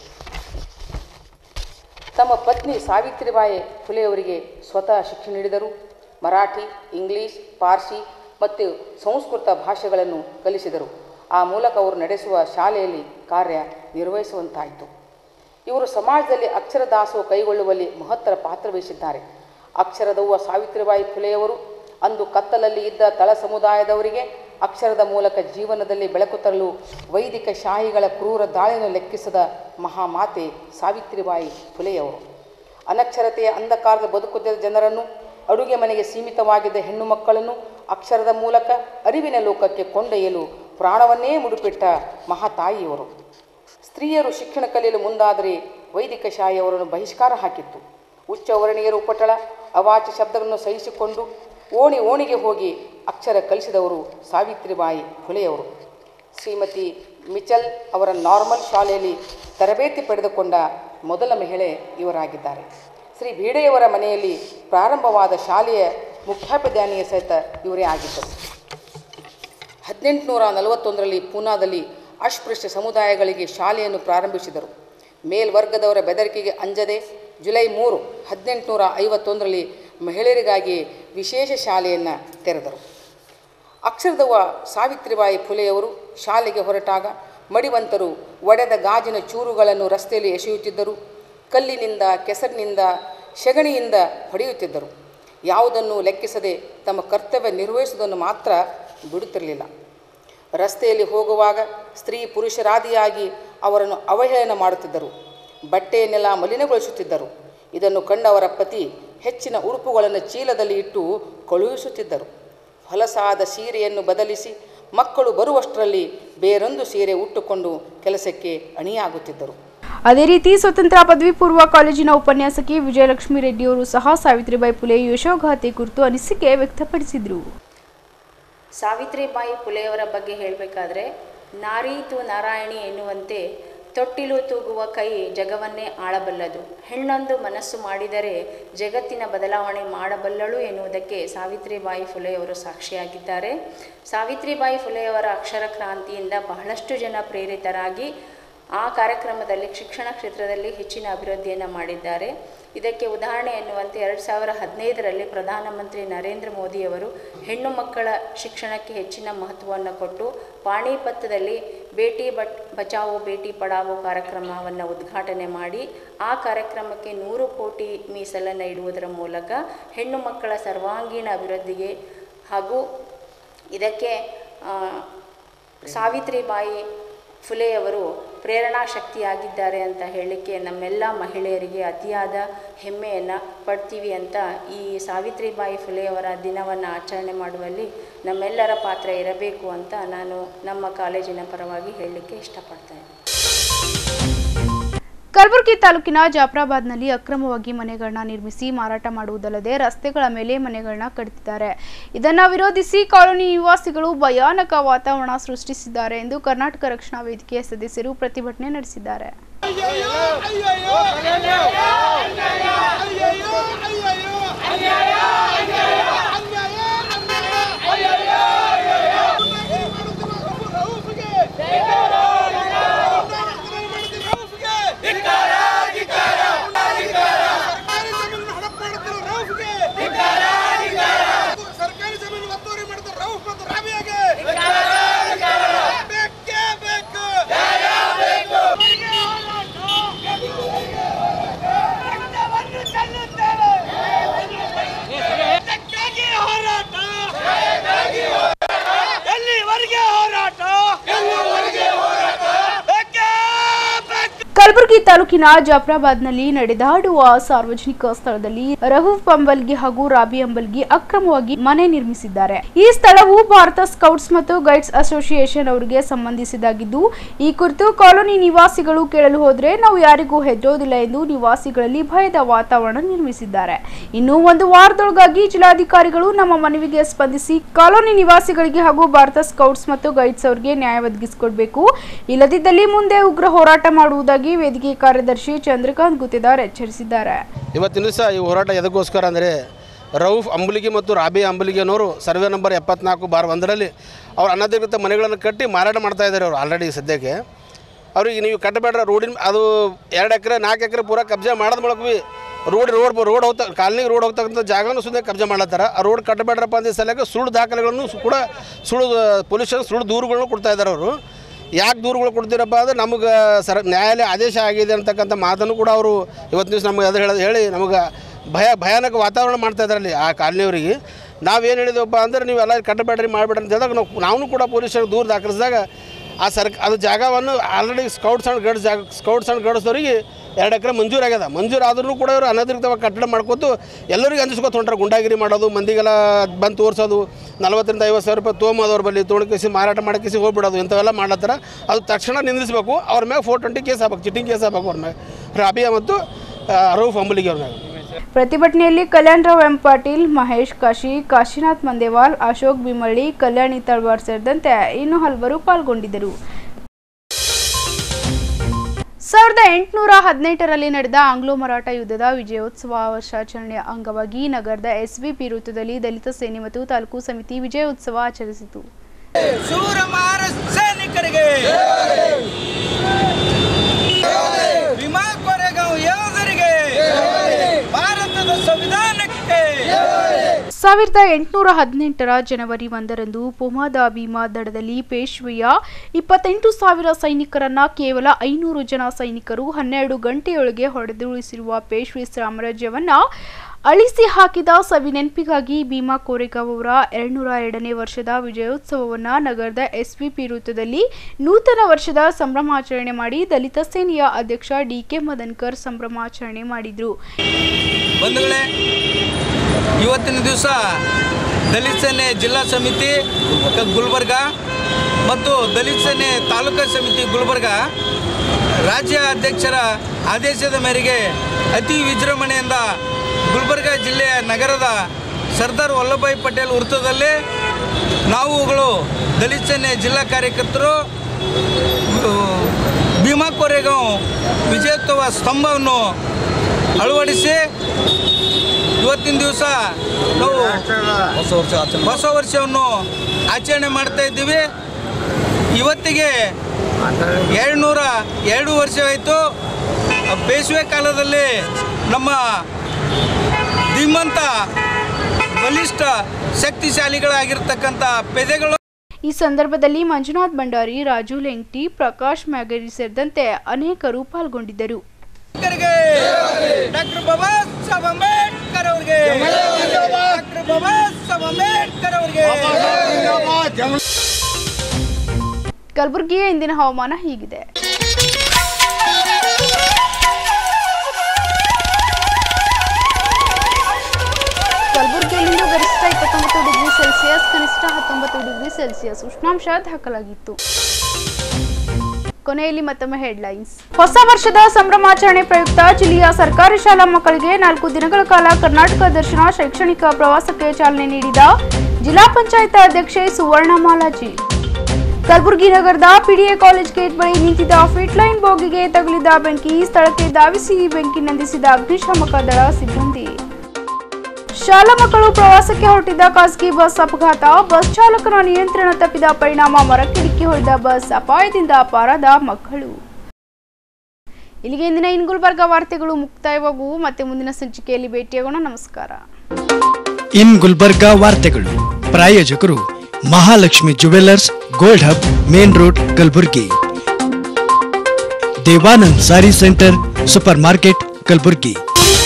ತಮ್ಮ ಪತ್ನಿ ಸಾವಿತ್ರಿಬಾಯಿ ಫುಲೆಯವರಿಗೆ ಸ್ವತಃ ಶಿಕ್ಷಣ ನೀಡಿದರು. ಮರಾಠಿ, ಇಂಗ್ಲೀಷ್, ಪಾರ್ಸಿ ಮತ್ತು ಸಂಸ್ಕೃತ ಭಾಷೆಗಳನ್ನು ಕಲಿಸಿದರು. ಆ ಮೂಲಕ ಅವರು ನಡೆಸುವ ಶಾಲೆಯಲ್ಲಿ ಕಾರ್ಯ ನಿರ್ವಹಿಸುವಂತಾಯಿತು. ಇವರು ಸಮಾಜದಲ್ಲಿ ಅಕ್ಷರ ದಾಸೋಹ ಕೈಗೊಳ್ಳುವಲ್ಲಿ ಮಹತ್ತರ ಪಾತ್ರ ವಹಿಸಿದ್ದಾರೆ. ಅಕ್ಷರದವ್ವ ಸಾವಿತ್ರಿಬಾಯಿ ಫುಲೆಯವರು ಅಂದು ಕತ್ತಲಲ್ಲಿ ಇದ್ದ ತಳ ಸಮುದಾಯದವರಿಗೆ ಅಕ್ಷರದ ಮೂಲಕ ಜೀವನದಲ್ಲಿ ಬೆಳಕು ತರಲು ವೈದಿಕ ಶಾಹಿಗಳ ಕ್ರೂರ ದಾಳಿಯನ್ನು ಲೆಕ್ಕಿಸದ ಮಹಾಮಾತೆ ಸಾವಿತ್ರಿಬಾಯಿ ಫುಲೆಯವರು. ಅನಕ್ಷರತೆಯ ಅಂಧಕಾರದ ಬದುಕುತ್ತಿದ್ದ ಜನರನ್ನು, ಅಡುಗೆ ಮನೆಗೆ ಸೀಮಿತವಾಗಿದ್ದ ಹೆಣ್ಣು ಮಕ್ಕಳನ್ನು ಅಕ್ಷರದ ಮೂಲಕ ಅರಿವಿನ ಲೋಕಕ್ಕೆ ಕೊಂಡೊಯ್ಯಲು ಪ್ರಾಣವನ್ನೇ ಮುಡುಪಿಟ್ಟ ಮಹಾತಾಯಿಯವರು. ಸ್ತ್ರೀಯರು ಶಿಕ್ಷಣ ಕಲಿಯಲು ಮುಂದಾದರೆ ವೈದಿಕ ಶಾಹಿಯವರನ್ನು ಬಹಿಷ್ಕಾರ ಹಾಕಿತ್ತು. ಉಚ್ಚ ವರ್ಣೀಯರು ಉಪಟಳ ಅವಾಚ್ಯ ಶಬ್ದಗಳನ್ನು ಸಹಿಸಿಕೊಂಡು ಓಣಿ ಓಣಿಗೆ ಹೋಗಿ ಅಕ್ಷರ ಕಲಿಸಿದವರು ಸಾವಿತ್ರಿಬಾಯಿ ಫುಲೆಯವರು. ಶ್ರೀಮತಿ ಮಿಚಲ್ ಅವರ ನಾರ್ಮಲ್ ಶಾಲೆಯಲ್ಲಿ ತರಬೇತಿ ಪಡೆದುಕೊಂಡ ಮೊದಲ ಮಹಿಳೆ ಇವರಾಗಿದ್ದಾರೆ. ಶ್ರೀ ಬೀಡೆಯವರ ಮನೆಯಲ್ಲಿ ಪ್ರಾರಂಭವಾದ ಶಾಲೆಯ ಮುಖ್ಯೋಪಾಧ್ಯಾಯಿನಿಯ ಸಹಿತ ಇವರೇ ಆಗಿದ್ದರು. ಹದಿನೆಂಟುನೂರ ನಲವತ್ತೊಂದರಲ್ಲಿ ಪೂನಾದಲ್ಲಿ ಅಸ್ಪೃಶ್ಯ ಸಮುದಾಯಗಳಿಗೆ ಶಾಲೆಯನ್ನು ಪ್ರಾರಂಭಿಸಿದರು. ಮೇಲ್ವರ್ಗದವರ ಬೆದರಿಕೆಗೆ ಅಂಜದೆ ಜುಲೈ ಮೂರು ಹದಿನೆಂಟುನೂರ ಐವತ್ತೊಂದರಲ್ಲಿ ಮಹಿಳೆಯರಿಗಾಗಿ ವಿಶೇಷ ಶಾಲೆಯನ್ನು ತೆರೆದರು. ಅಕ್ಷರದವ್ವ ಸಾವಿತ್ರಿಬಾಯಿ ಫುಲೆಯವರು ಶಾಲೆಗೆ ಹೊರಟಾಗ ಮಡಿವಂತರು ಒಡೆದ ಗಾಜಿನ ಚೂರುಗಳನ್ನು ರಸ್ತೆಯಲ್ಲಿ ಎಸೆಯುತ್ತಿದ್ದರು. ಕಲ್ಲಿನಿಂದ, ಕೆಸರಿನಿಂದ, ಸೆಗಣಿಯಿಂದ ಹೊಡೆಯುತ್ತಿದ್ದರು. ಯಾವುದನ್ನು ಲೆಕ್ಕಿಸದೆ ತಮ್ಮ ಕರ್ತವ್ಯ ನಿರ್ವಹಿಸುವುದನ್ನು ಮಾತ್ರ ಬಿಡುತ್ತಿರಲಿಲ್ಲ. ರಸ್ತೆಯಲ್ಲಿ ಹೋಗುವಾಗ ಸ್ತ್ರೀ ಪುರುಷರಾದಿಯಾಗಿ ಅವರನ್ನು ಅವಹೇಳನ ಮಾಡುತ್ತಿದ್ದರು. ಬಟ್ಟೆಯನ್ನೆಲ್ಲ ಮಲಿನಗೊಳಿಸುತ್ತಿದ್ದರು. ಇದನ್ನು ಕಂಡವರ ಪತಿ ಹೆಚ್ಚಿನ ಉಡುಪುಗಳನ್ನು ಚೀಲದಲ್ಲಿ ಇಟ್ಟು ಕಳುಹಿಸುತ್ತಿದ್ದರು. ಹೊಲಸಾದ ಸೀರೆಯನ್ನು ಬದಲಿಸಿ ಮಕ್ಕಳು ಬರುವಷ್ಟರಲ್ಲಿ ಬೇರೊಂದು ಸೀರೆ ಉಟ್ಟುಕೊಂಡು ಕೆಲಸಕ್ಕೆ ಅಣಿಯಾಗುತ್ತಿದ್ದರು. ಅದೇ ರೀತಿ ಸ್ವತಂತ್ರ ಪದವಿ ಪೂರ್ವ ಕಾಲೇಜಿನ ಉಪನ್ಯಾಸಕಿ ವಿಜಯಲಕ್ಷ್ಮಿ ರೆಡ್ಡಿಯವರು ಸಹ ಸಾವಿತ್ರಿಬಾಯಿ ಫುಲೆ ಯಶೋಗಾಥೆ ಕುರಿತು ಅನಿಸಿಕೆ ವ್ಯಕ್ತಪಡಿಸಿದರು. ಸಾವಿತ್ರಿಬಾಯಿ ಫುಲೆಯವರ ಬಗ್ಗೆ ಹೇಳಬೇಕಾದ್ರೆ ನಾರೀತು ನಾರಾಯಣಿ ಎನ್ನುವಂತೆ ತೊಟ್ಟಿಲು ತೂಗುವ ಕೈ ಜಗವನ್ನೇ ಆಳಬಲ್ಲದು, ಹೆಣ್ಣೊಂದು ಮನಸ್ಸು ಮಾಡಿದರೆ ಜಗತ್ತಿನ ಬದಲಾವಣೆ ಮಾಡಬಲ್ಲಳು ಎನ್ನುವುದಕ್ಕೆ ಸಾವಿತ್ರಿಬಾಯಿ ಫುಲೆಯವರು ಸಾಕ್ಷಿಯಾಗಿದ್ದಾರೆ. ಸಾವಿತ್ರಿಬಾಯಿ ಫುಲೆಯವರ ಅಕ್ಷರ ಕ್ರಾಂತಿಯಿಂದ ಬಹಳಷ್ಟು ಜನ ಪ್ರೇರಿತರಾಗಿ ಆ ಕಾರ್ಯಕ್ರಮದಲ್ಲಿ ಶಿಕ್ಷಣ ಕ್ಷೇತ್ರದಲ್ಲಿ ಹೆಚ್ಚಿನ ಅಭಿವೃದ್ಧಿಯನ್ನು ಮಾಡಿದ್ದಾರೆ. ಇದಕ್ಕೆ ಉದಾಹರಣೆ ಎನ್ನುವಂತೆ ಎರಡು ಸಾವಿರ ಹದಿನೈದರಲ್ಲಿ ಪ್ರಧಾನಮಂತ್ರಿ ನರೇಂದ್ರ ಮೋದಿಯವರು ಹೆಣ್ಣು ಮಕ್ಕಳ ಶಿಕ್ಷಣಕ್ಕೆ ಹೆಚ್ಚಿನ ಮಹತ್ವವನ್ನು ಕೊಟ್ಟು ಪಾಣಿಪತ್ತದಲ್ಲಿ ಬೇಟಿ ಬಟ್ ಬಚಾವೋ ಬೇಟಿ ಪಡಾವೋ ಕಾರ್ಯಕ್ರಮವನ್ನು ಉದ್ಘಾಟನೆ ಮಾಡಿ ಆ ಕಾರ್ಯಕ್ರಮಕ್ಕೆ ನೂರು ಕೋಟಿ ಮೀಸಲನ್ನು ಇಡುವುದರ ಮೂಲಕ ಹೆಣ್ಣು ಮಕ್ಕಳ ಸರ್ವಾಂಗೀಣ ಅಭಿವೃದ್ಧಿಗೆ ಹಾಗೂ ಇದಕ್ಕೆ ಸಾವಿತ್ರಿಬಾಯಿ ಫುಲೆಯವರು ಪ್ರೇರಣಾ ಶಕ್ತಿಯಾಗಿದ್ದಾರೆ ಅಂತ ಹೇಳಲಿಕ್ಕೆ ನಮ್ಮೆಲ್ಲ ಮಹಿಳೆಯರಿಗೆ ಅತಿಯಾದ ಹೆಮ್ಮೆಯನ್ನು ಪಡ್ತೀವಿ ಅಂತ ಈ ಸಾವಿತ್ರಿಬಾಯಿ ಫುಲೆಯವರ ದಿನವನ್ನು ಆಚರಣೆ ಮಾಡುವಲ್ಲಿ ನಮ್ಮೆಲ್ಲರ ಪಾತ್ರ ಇರಬೇಕು ಅಂತ ನಾನು ನಮ್ಮ ಕಾಲೇಜಿನ ಪರವಾಗಿ ಹೇಳಲಿಕ್ಕೆ ಇಷ್ಟಪಡ್ತೇನೆ. ಕಲಬುರಗಿ ತಾಲೂಕಿನ ಜಾಫ್ರಾಬಾದ್ನಲ್ಲಿ ಅಕ್ರಮವಾಗಿ ಮನೆಗಳನ್ನ ನಿರ್ಮಿಸಿ ಮಾರಾಟ ಮಾಡುವುದಲ್ಲದೆ ರಸ್ತೆಗಳ ಮೇಲೆ ಮನೆಗಳನ್ನ ಕಟ್ಟಿದ್ದಾರೆ. ಇದನ್ನು ವಿರೋಧಿಸಿ ಕಾಲೋನಿ ನಿವಾಸಿಗಳು ಭಯಾನಕ ವಾತಾವರಣ ಸೃಷ್ಟಿಸಿದ್ದಾರೆ ಎಂದು ಕರ್ನಾಟಕ ರಕ್ಷಣಾ ವೇದಿಕೆಯ ಸದಸ್ಯರು ಪ್ರತಿಭಟನೆ ನಡೆಸಿದ್ದಾರೆ. ಕಲಬುರಗಿ ತಾಲೂಕಿನ ಜಾಫ್ರಾಬಾದ್ನಲ್ಲಿ ನಡೆದಾಡುವ ಸಾರ್ವಜನಿಕ ಸ್ಥಳದಲ್ಲಿ ರಹೂಫ್ ಅಂಬಲ್ಗಿ ಹಾಗೂ ರಾಬಿ ಅಂಬಲ್ಗಿ ಅಕ್ರಮವಾಗಿ ಮನೆ ನಿರ್ಮಿಸಿದ್ದಾರೆ. ಈ ಸ್ಥಳವು ಭಾರತ ಸ್ಕೌಟ್ಸ್ ಮತ್ತು ಗೈಡ್ಸ್ ಅಸೋಸಿಯೇಷನ್ ಅವರಿಗೆ ಸಂಬಂಧಿಸಿದಾಗಿದ್ದು ಈ ಕುರಿತು ಕಾಲೋನಿ ನಿವಾಸಿಗಳು ಕೇಳಲು ಹೋದರೆ ನಾವು ಯಾರಿಗೂ ಹೆದರೋದಿಲ್ಲ ಎಂದು ನಿವಾಸಿಗಳಲ್ಲಿ ಭಯದ ವಾತಾವರಣ ನಿರ್ಮಿಸಿದ್ದಾರೆ. ಇನ್ನು ಒಂದು ವಾರದೊಳಗಾಗಿ ಜಿಲ್ಲಾಧಿಕಾರಿಗಳು ನಮ್ಮ ಮನವಿಗೆ ಸ್ಪಂದಿಸಿ ಕಾಲೋನಿ ನಿವಾಸಿಗಳಿಗೆ ಹಾಗೂ ಭಾರತ ಸ್ಕೌಟ್ಸ್ ಮತ್ತು ಗೈಡ್ಸ್ ಅವರಿಗೆ ನ್ಯಾಯ ಒದಗಿಸಿಕೊಡಬೇಕು, ಇಲ್ಲದಿದ್ದಲ್ಲಿ ಮುಂದೆ ಉಗ್ರ ಹೋರಾಟ ಮಾಡುವುದಾಗಿ ವೇದಿಕೆ ಕಾರ್ಯದರ್ಶಿ ಚಂದ್ರಕಾಂತ್ ಗುತ್ತೇದಾರ್ ಎಚ್ಚರಿಸಿದ್ದಾರೆ. ಇವತ್ತಿನ ದಿವಸ ಈ ಹೋರಾಟ ಎದಕ್ಕೋಸ್ಕರ ಅಂದರೆ ರೌಫ್ ಅಂಬಲಿಗೆ ಮತ್ತು ರಾಬಿ ಅಂಬಲಿಗೆನವರು ಸರ್ವೆ ನಂಬರ್ ಎಪ್ಪತ್ನಾಲ್ಕು ಬಾರ್ ಒಂದರಲ್ಲಿ ಅವ್ರು ಅನಧಿಕೃತ ಮನೆಗಳನ್ನು ಕಟ್ಟಿ ಮಾರಾಟ ಮಾಡ್ತಾ ಇದ್ದಾರೆ. ಅವರು ಆಲ್ರೆಡಿ ಸದ್ಯಕ್ಕೆ ಅವ್ರಿಗೆ ನೀವು ಕಟ್ಟಬೇಡ್ರ ರೋಡಿನ ಅದು ಎರಡು ಎಕರೆ ನಾಲ್ಕು ಎಕರೆ ಪೂರ ಕಬ್ಜಾ ಮಾಡೋದ್ ಮೂಲಕ ಭೀ ರೋಡ್ ರೋಡ್ ರೋಡ್ ಹೋಗ್ತಾ ಕಾಲನಿಗೆ ರೋಡ್ ಹೋಗ್ತಕ್ಕಂಥ ಜಾಗನೂ ಸುಮ್ಮನೆ ಕಬ್ಜಾ ಮಾಡ್ತಾರೆ. ಆ ರೋಡ್ ಕಟ್ಟಬೇಡ್ರಪ್ಪ ಅಂದ ಸಲಕ್ಕೆ ಸುಳ್ಳು ದಾಖಲೆಗಳನ್ನು ಕೂಡ ಸುಳ್ಳು ಪೊಲೀಸ್ ಸುಳ್ಳು ದೂರುಗಳನ್ನು ಕೊಡ್ತಾ ಇದ್ದಾರೆ. ಅವರು ಯಾಕೆ ದೂರುಗಳು ಕೊಡ್ತೀರಪ್ಪ ಅಂದರೆ ನಮಗೆ ಸರ್ ನ್ಯಾಯಾಲಯ ಆದೇಶ ಆಗಿದೆ ಅಂತಕ್ಕಂಥ ಮಾತನ್ನು ಕೂಡ ಅವರು ಇವತ್ತು ದಿವಸ ನಮಗೆ ಅದು ಹೇಳೋದು ಹೇಳಿ ನಮಗೆ ಭಯ ಭಯಾನಕ ವಾತಾವರಣ ಮಾಡ್ತಾ ಇದ್ದಾರಲ್ಲಿ ಆ ಕಾಲನಿಯವರಿಗೆ. ನಾವೇನು ಹೇಳಿದೆವಪ್ಪ ಅಂದರೆ ನೀವೆಲ್ಲ ಕಟ್ಟಬೇಡ್ರಿ ಮಾಡಿಬಿಡ್ರಿ ಅಂತ ಹೇಳಿದಾಗ ನಾವು ನಾವು ಕೂಡ ಪೊಲೀಸರಿಗೆ ದೂರು ದಾಖಲಿಸಿದಾಗ ಆ ಸರ್ಕ ಅದು ಜಾಗವನ್ನು ಆಲ್ರೆಡಿ ಸ್ಕೌಟ್ಸ್ ಆ್ಯಂಡ್ ಗೈಡ್ಸ್ ಜಾಗ ಸ್ಕೌಟ್ಸ್ ಆ್ಯಂಡ್ ಗೈಡ್ಸ್ದವರಿಗೆ ಎರಡು ಎಕರೆ ಮಂಜೂರಾಗ್ಯದ. ಮಂಜೂರಾದ್ರೂ ಕೂಡ ಇವರು ಅನಧಿಕೃತವಾಗಿ ಕಟ್ಟಡ ಮಾಡ್ಕೊತು ಎಲ್ಲರಿಗೂ ಅಂಜಿಸ್ಕೊತ ಹೊಂಟ್ರೆ ಗುಂಡಾಗಿರಿ ಮಾಡೋದು, ಮಂದಿಗೆಲ್ಲ ಬಂದು ತೋರಿಸೋದು, ನಲ್ವತ್ತರಿಂದ ಐವತ್ತು ಸಾವಿರ ರೂಪಾಯಿ ತೊಗೊಂಬೋದವ್ರ ಬಳಿ ತೊಗೊಂಡ್ಕೇಸಿ ಮಾರಾಟ ಮಾಡೋಕೇಸಿ ಹೋಗ್ಬಿಡೋದು, ಇಂಥವೆಲ್ಲ ಮಾಡ್ಲತ್ತಾರ. ಅದು ತಕ್ಷಣ ನಿಂದಿಸಬೇಕು. ಅವ್ರ ಮ್ಯಾಗ ಫೋರ್ ಟ್ವೆಂಟಿ ಕೇಸ್ ಆಗ್ಬೇಕು, ಚಿಟ್ಟಿಂಗ್ ಕೇಸ್ ಆಗ್ಬೇಕು ಅವ್ರ ಮ್ಯಾಗ, ರಾಬಿಯಾ ಮತ್ತು ರೌಫ್ ಅಂಬಲಿಗೆ ಅವ್ರ ಮ್ಯಾಗ. ಪ್ರತಿಭಟನೆಯಲ್ಲಿ ಕಲ್ಯಾಣರಾವ್ ಎಂ ಪಾಟೀಲ್, ಮಹೇಶ್ ಕಾಶಿ, ಕಾಶಿನಾಥ್ ಮಂದೇವಾಲ್, ಅಶೋಕ್ ಬಿಮಳ್ಳಿ, ಕಲ್ಯಾಣಿ ತಳವಾರ್ ಸೇರಿದಂತೆ ಇನ್ನು ಹಲವರು ಪಾಲ್ಗೊಂಡಿದ್ದರು. ಸಾವಿರದ ಎಂಟುನೂರ ಹದಿನೆಂಟರಲ್ಲಿ ನಡೆದ ಆಂಗ್ಲೋ ಮರಾಠ ಯುದ್ಧದ ವಿಜಯೋತ್ಸವ ವರ್ಷಾಚರಣೆಯ ಅಂಗವಾಗಿ ನಗರದ ಎಸ್ವಿಪಿ ವೃತ್ತದಲ್ಲಿ ದಲಿತ ಸೇನೆ ಮತ್ತು ತಾಲೂಕು ಸಮಿತಿ ವಿಜಯೋತ್ಸವ ಆಚರಿಸಿತು. ಶೂರ ಮಹಾರಾಜ ಸೈನಿಕ ಅಂಬೇಡ್ಕರ್ಗೆ, ಭೀಮಾ ಕೋರೆಗಾಂವ್ ಯೋಧರಿಗೆ, ಭಾರತದ ಸಂವಿಧಾನಕ್ಕೆ. ಸಾವಿರದ ಎಂಟುನೂರ ಹದಿನೆಂಟರ ಜನವರಿ ಒಂದರಂದು ಪೊಮಾದ ಭೀಮಾ ದಡದಲ್ಲಿ ಪೇಶ್ವೆಯ ಇಪ್ಪತ್ತೆಂಟು ಸಾವಿರ ಸೈನಿಕರನ್ನ ಕೇವಲ ಐನೂರು ಜನ ಸೈನಿಕರು ಹನ್ನೆರಡು ಗಂಟೆಯೊಳಗೆ ಹೊಡೆದುರುಳಿಸಿರುವ ಪೇಶ್ವೆ ಸಾಮ್ರಾಜ್ಯವನ್ನ ಅಳಿಸಿ ಹಾಕಿದ ಸವಿನೆನಪಿಗಾಗಿ ಭೀಮಾ ಕೋರೆಗಾಂವ್ ಅವರ ಎರಡ್ನೂರ ಎರಡನೇ ವರ್ಷದ ವಿಜಯೋತ್ಸವವನ್ನು ನಗರದ ಎಸ್ವಿಪಿ ವೃತ್ತದಲ್ಲಿ ನೂತನ ವರ್ಷದ ಸಂಭ್ರಮಾಚರಣೆ ಮಾಡಿ ದಲಿತ ಸೇನೆಯ ಅಧ್ಯಕ್ಷ ಡಿ ಕೆ ಮದನ್ಕರ್ ಸಂಭ್ರಮಾಚರಣೆ ಮಾಡಿದರು. ಬಂಧುಗಳೇ, ಇವತ್ತಿನ ದಿವಸ ದಲಿತ ಸೇನೆ ಜಿಲ್ಲಾ ಸಮಿತಿ ಗುಲ್ಬರ್ಗ ಮತ್ತು ದಲಿತ ಸೇನೆ ತಾಲೂಕಾ ಸಮಿತಿ ಗುಲ್ಬರ್ಗ ರಾಜ್ಯ ಅಧ್ಯಕ್ಷರ ಆದೇಶದ ಮೇರೆಗೆ ಅತಿ ವಿಜೃಂಭಣೆಯಿಂದ ಗುಲ್ಬರ್ಗ ಜಿಲ್ಲೆಯ ನಗರದ ಸರ್ದಾರ್ ವಲ್ಲಭಭಾಯಿ ಪಟೇಲ್ ವೃತ್ತದಲ್ಲಿ ನಾವುಗಳು ದಲಿತ ಸೇನೆ ಜಿಲ್ಲಾ ಕಾರ್ಯಕರ್ತರು ಭೀಮಾ ಕೋರೆಗಾಂವ್ ವಿಜಯೋತ್ಸವ ಸ್ತಂಭವನ್ನು ಅಳವಡಿಸಿ ಇವತ್ತಿನ ದಿವಸ ನಾವು ಹೊಸ ವರ್ಷವನ್ನು ಆಚರಣೆ ಮಾಡ್ತಾ ಇದ್ದೀವಿ. ಇವತ್ತಿಗೆ ಎರಡುನೂರ ಎರಡು ವರ್ಷವಾಯಿತು. ಬೇಸಿಗೆ ಕಾಲದಲ್ಲಿ ನಮ್ಮ ಧೀಮಂತ ಬಲಿಷ್ಠ ಶಕ್ತಿಶಾಲಿಗಳಾಗಿರ್ತಕ್ಕಂಥ ಪೆದೆಗಳು. ಈ ಸಂದರ್ಭದಲ್ಲಿ ಮಂಜುನಾಥ್ ಭಂಡಾರಿ, ರಾಜು ಲೆಂಗ್ಟಿ, ಪ್ರಕಾಶ್ ಮ್ಯಾಗರಿ ಸೇರಿದಂತೆ ಅನೇಕರು ಪಾಲ್ಗೊಂಡಿದ್ದರು. ಡಾಕ್ಟರ್ ಬಾಬಾ ಸಾಹೇಬ್ ಅಂಬೇಡ್ಕರ್ ಅವರಿಗೆ, ಡಾಕ್ಟರ್ ಬಾಬಾ ಸಾಹೇಬ್ ಅಂಬೇಡ್ಕರ್ ಅವರಿಗೆ. ಕಲಬುರಗಿಯ ಇಂದಿನ ಹವಾಮಾನ ಹೀಗಿದೆ. ಕಲಬುರಗಿಯಲ್ಲಿಂದು ಗರಿಷ್ಠ ಇಪ್ಪತ್ತೊಂಬತ್ತು ಡಿಗ್ರಿ ಸೆಲ್ಸಿಯಸ್, ಕನಿಷ್ಠ ಹತ್ತೊಂಬತ್ತು ಡಿಗ್ರಿ ಸೆಲ್ಸಿಯಸ್ ಉಷ್ಣಾಂಶ ದಾಖಲಾಗಿತ್ತು. ಕೊನೆಯಲ್ಲಿ ಮತ್ತೊಮ್ಮೆ ಹೆಡ್ಲೈನ್ಸ್. ಹೊಸ ವರ್ಷದ ಸಂಭ್ರಮಾಚರಣೆ ಪ್ರಯುಕ್ತ ಜಿಲ್ಲೆಯ ಸರ್ಕಾರಿ ಶಾಲಾ ಮಕ್ಕಳಿಗೆ ನಾಲ್ಕು ದಿನಗಳ ಕಾಲ ಕರ್ನಾಟಕ ದರ್ಶನ ಶೈಕ್ಷಣಿಕ ಪ್ರವಾಸಕ್ಕೆ ಚಾಲನೆ ನೀಡಿದ ಜಿಲ್ಲಾ ಪಂಚಾಯತ್ ಅಧ್ಯಕ್ಷೆ ಸುವರ್ಣ ಮಾಲಾಜಿ. ಕಲಬುರಗಿ ನಗರದ ಪಿಡಿಎ ಕಾಲೇಜ್ ಗೇಟ್ ಬಳಿ ನಿಂತಿದ್ದ ಫಿಟ್ ಲೈನ್ ಬೋಗಿಗೆ ತಗುಲಿದ ಬೆಂಕಿ, ಸ್ಥಳಕ್ಕೆ ಧಾವಿಸಿ ಬೆಂಕಿ ನಂದಿಸಿದ ಅಗ್ನಿಶಾಮಕ ದಳ ಸಿಬ್ಬಂದಿ. ಶಾಲಾ ಮಕ್ಕಳು ಪ್ರವಾಸಕ್ಕೆ ಹೊರಟಿದ್ದ ಖಾಸಗಿ ಬಸ್ ಅಪಘಾತ, ಬಸ್ ಚಾಲಕನ ನಿಯಂತ್ರಣ ತಪ್ಪಿದ ಪರಿಣಾಮ ಮರಕ್ಕಿಡಿಕ್ಕಿ ಹೊಡೆದ ಬಸ್, ಅಪಾಯದಿಂದ ಪಾರಾದ ಮಕ್ಕಳು. ಇಲ್ಲಿಗೆ ಇಂದಿನ ಇನ್ ಗುಲ್ಬರ್ಗ ವಾರ್ತೆಗಳು ಮುಕ್ತಾಯವಾಗುವು. ಮತ್ತೆ ಮುಂದಿನ ಸಂಚಿಕೆಯಲ್ಲಿ ಭೇಟಿಯಾಗೋಣ. ನಮಸ್ಕಾರ. ಇನ್ ಗುಲ್ಬರ್ಗ ವಾರ್ತೆಗಳು ಪ್ರಾಯೋಜಕರು Mahalakshmi jewellers, gold hub, main road, Kalaburgi. Devanand sari centre, super market, Kalaburgi.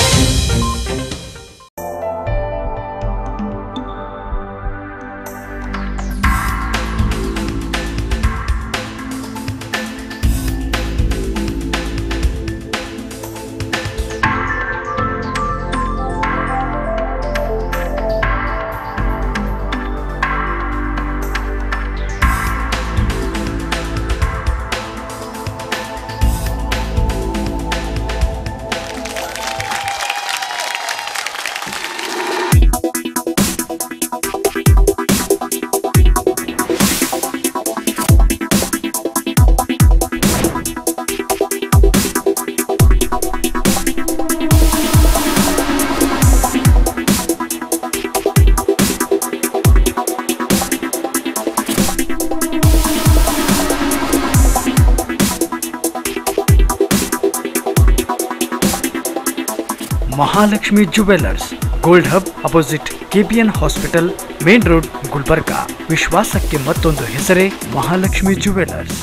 Mahalakshmi jewellers, gold hub opposite KPN hospital, main road, Gulbarga. ವಿಶ್ವಾಸಕ್ಕೆ ಮತ್ತೊಂದು ಹೆಸರೇ ಮಹಾಲಕ್ಷ್ಮಿ ಜುವೆಲ್ಲರ್ಸ್.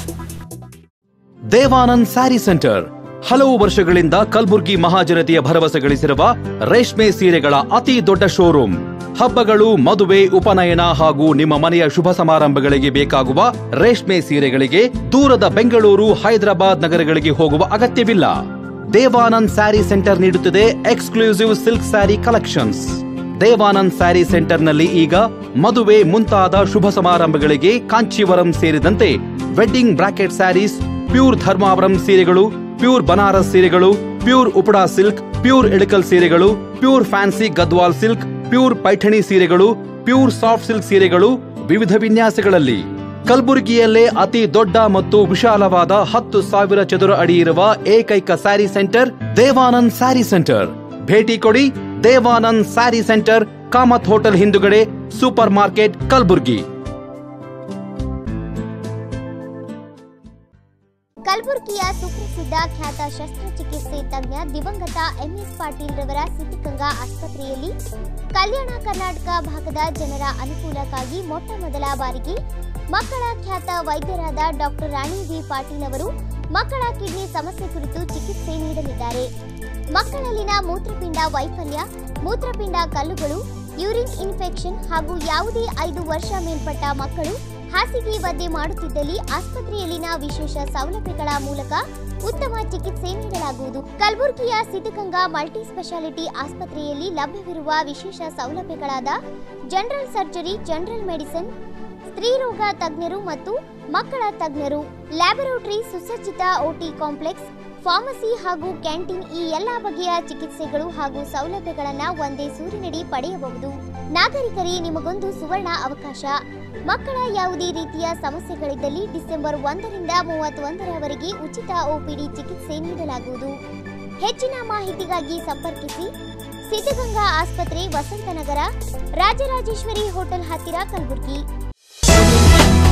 ದೇವಾನಂದ್ ಸ್ಯಾರಿ ಸೆಂಟರ್ ಹಲವು ವರ್ಷಗಳಿಂದ ಕಲಬುರ್ಗಿ ಮಹಾಜನತೆಯ ಭರವಸೆ ಗಳಿಸಿರುವ ರೇಷ್ಮೆ ಸೀರೆಗಳ ಅತಿ ದೊಡ್ಡ ಶೋರೂಮ್. ಹಬ್ಬಗಳು, ಮದುವೆ, ಉಪನಯನ ಹಾಗೂ ನಿಮ್ಮ ಮನೆಯ ಶುಭ ಸಮಾರಂಭಗಳಿಗೆ ಬೇಕಾಗುವ ರೇಷ್ಮೆ ಸೀರೆಗಳಿಗೆ ದೂರದ ಬೆಂಗಳೂರು, ಹೈದರಾಬಾದ್ ನಗರಗಳಿಗೆ ಹೋಗುವ ಅಗತ್ಯವಿಲ್ಲ. ದೇವಾನಂದ್ ಸ್ಯಾರಿ ಸೆಂಟರ್ ನೀಡುತ್ತಿದೆ exclusive silk sari collections. Devanand sari ಸೆಂಟರ್ನಲ್ಲಿ ಈಗ ಮದುವೆ ಮುಂತಾದ ಶುಭ ಸಮಾರಂಭಗಳಿಗೆ ಕಾಂಚೀವರಂ ಸೇರಿದಂತೆ wedding brocade saris, pure Dharmavaram ಸೀರೆಗಳು, ಪ್ಯೂರ್ ಬನಾರಸ್ ಸೀರೆಗಳು, pure Upada silk, pure Ilkal ಸೀರೆಗಳು, pure fancy Gadwal silk, pure Paithani ಸೀರೆಗಳು, ಪ್ಯೂರ್ ಸಾಫ್ಟ್ ಸಿಲ್ಕ್ ಸೀರೆಗಳು ವಿವಿಧ ವಿನ್ಯಾಸಗಳಲ್ಲಿ. ಕಲಬುರಗಿಯಲ್ಲೇ ಅತಿ ದೊಡ್ಡ ಮತ್ತು ವಿಶಾಲವಾದ ಹತ್ತು ಸಾವಿರ ಚದುರ ಅಡಿ ಇರುವ ಏಕೈಕ ಸ್ಯಾರಿ ಸೆಂಟರ್ ದೇವಾನಂದ್ ಸ್ಯಾರಿ ಸೆಂಟರ್. ಭೇಟಿ ಕೊಡಿ. ದೇವಾನಂದ್ ಸ್ಯಾರಿ ಸೆಂಟರ್, ಕಾಮತ್ ಹೋಟೆಲ್ ಹಿಂದುಗಡೆ, ಸೂಪರ್ ಮಾರ್ಕೆಟ್, ಕಲಬುರಗಿ. ಕಲಬುರಗಿಯ ಸುಪ್ರಸಿದ್ಧ ಖ್ಯಾತ ಶಸ್ತ್ರಚಿಕಿತ್ಸೆ ತಜ್ಞ ದಿವಂಗತ ಎಂಎಸ್ ಪಾಟೀಲ್ ರವರ ಸಿದ್ಧಗಂಗಾ ಆಸ್ಪತ್ರೆಯಲ್ಲಿ ಕಲ್ಯಾಣ ಕರ್ನಾಟಕ ಭಾಗದ ಜನರ ಅನುಕೂಲಕ್ಕಾಗಿ ಮೊಟ್ಟ ಮೊದಲ ಬಾರಿಗೆ ಮಕ್ಕಳ ಖ್ಯಾತ ವೈದ್ಯರಾದ ಡಾಕ್ಟರ್ ರಾಣಿ ವಿ ಪಾಟೀಲ್ ಅವರು ಮಕ್ಕಳ ಕಿಡ್ನಿ ಸಮಸ್ಯೆ ಕುರಿತು ಚಿಕಿತ್ಸೆ ನೀಡಲಿದ್ದಾರೆ. ಮಕ್ಕಳಲ್ಲಿನ ಮೂತ್ರಪಿಂಡ ವೈಫಲ್ಯ, ಮೂತ್ರಪಿಂಡ ಕಲ್ಲುಗಳು, ಯೂರಿನ್ ಇನ್ಫೆಕ್ಷನ್ ಹಾಗೂ ಯಾವುದೇ ಐದು ವರ್ಷ ಮೇಲ್ಪಟ್ಟ ಮಕ್ಕಳು ಹಾಸಿಗೆ ಒದ್ದೆ ಮಾಡುತ್ತಿದ್ದಲ್ಲಿ ಆಸ್ಪತ್ರೆಯಲ್ಲಿನ ವಿಶೇಷ ಸೌಲಭ್ಯಗಳ ಮೂಲಕ ಉತ್ತಮ ಚಿಕಿತ್ಸೆ ನೀಡಲಾಗುವುದು. ಕಲಬುರಗಿಯ ಸಿದ್ಧಗಂಗಾ ಮಲ್ಟಿ ಸ್ಪೆಷಾಲಿಟಿ ಆಸ್ಪತ್ರೆಯಲ್ಲಿ ಲಭ್ಯವಿರುವ ವಿಶೇಷ ಸೌಲಭ್ಯಗಳಾದ ಜನರಲ್ ಸರ್ಜರಿ, ಜನರಲ್ ಮೆಡಿಸಿನ್, ಸ್ತ್ರೀರೋಗ ತಜ್ಞರು ಮತ್ತು ಮಕ್ಕಳ ತಜ್ಞರು, ಲ್ಯಾಬೊರೇಟರಿ, ಸುಸಜ್ಜಿತ ಓಟಿ ಕಾಂಪ್ಲೆಕ್ಸ್, ಫಾರ್ಮಸಿ ಹಾಗೂ ಕ್ಯಾಂಟೀನ್ ಈ ಎಲ್ಲ ಬಗೆಯ ಚಿಕಿತ್ಸೆಗಳು ಹಾಗೂ ಸೌಲಭ್ಯಗಳನ್ನು ಒಂದೇ ಸೂರಿನಡಿ ಪಡೆಯಬಹುದು. ನಾಗರಿಕರೇ, ನಿಮಗೊಂದು ಸುವರ್ಣ ಅವಕಾಶ. ಮಕ್ಕಳ ಯಾವುದೇ ರೀತಿಯ ಸಮಸ್ಯೆಗಳಿದ್ದಲ್ಲಿ ಡಿಸೆಂಬರ್ ಒಂದರಿಂದ ಮೂವತ್ತೊಂದರವರೆಗೆ ಉಚಿತ ಒಪಿಡಿ ಚಿಕಿತ್ಸೆ ನೀಡಲಾಗುವುದು. ಹೆಚ್ಚಿನ ಮಾಹಿತಿಗಾಗಿ ಸಂಪರ್ಕಿಸಿ ಸಿದ್ಧಗಂಗಾ ಆಸ್ಪತ್ರೆ, ವಸಂತನಗರ, ರಾಜರಾಜೇಶ್ವರಿ ಹೋಟೆಲ್ ಹತ್ತಿರ, ಕಲಬುರಗಿ.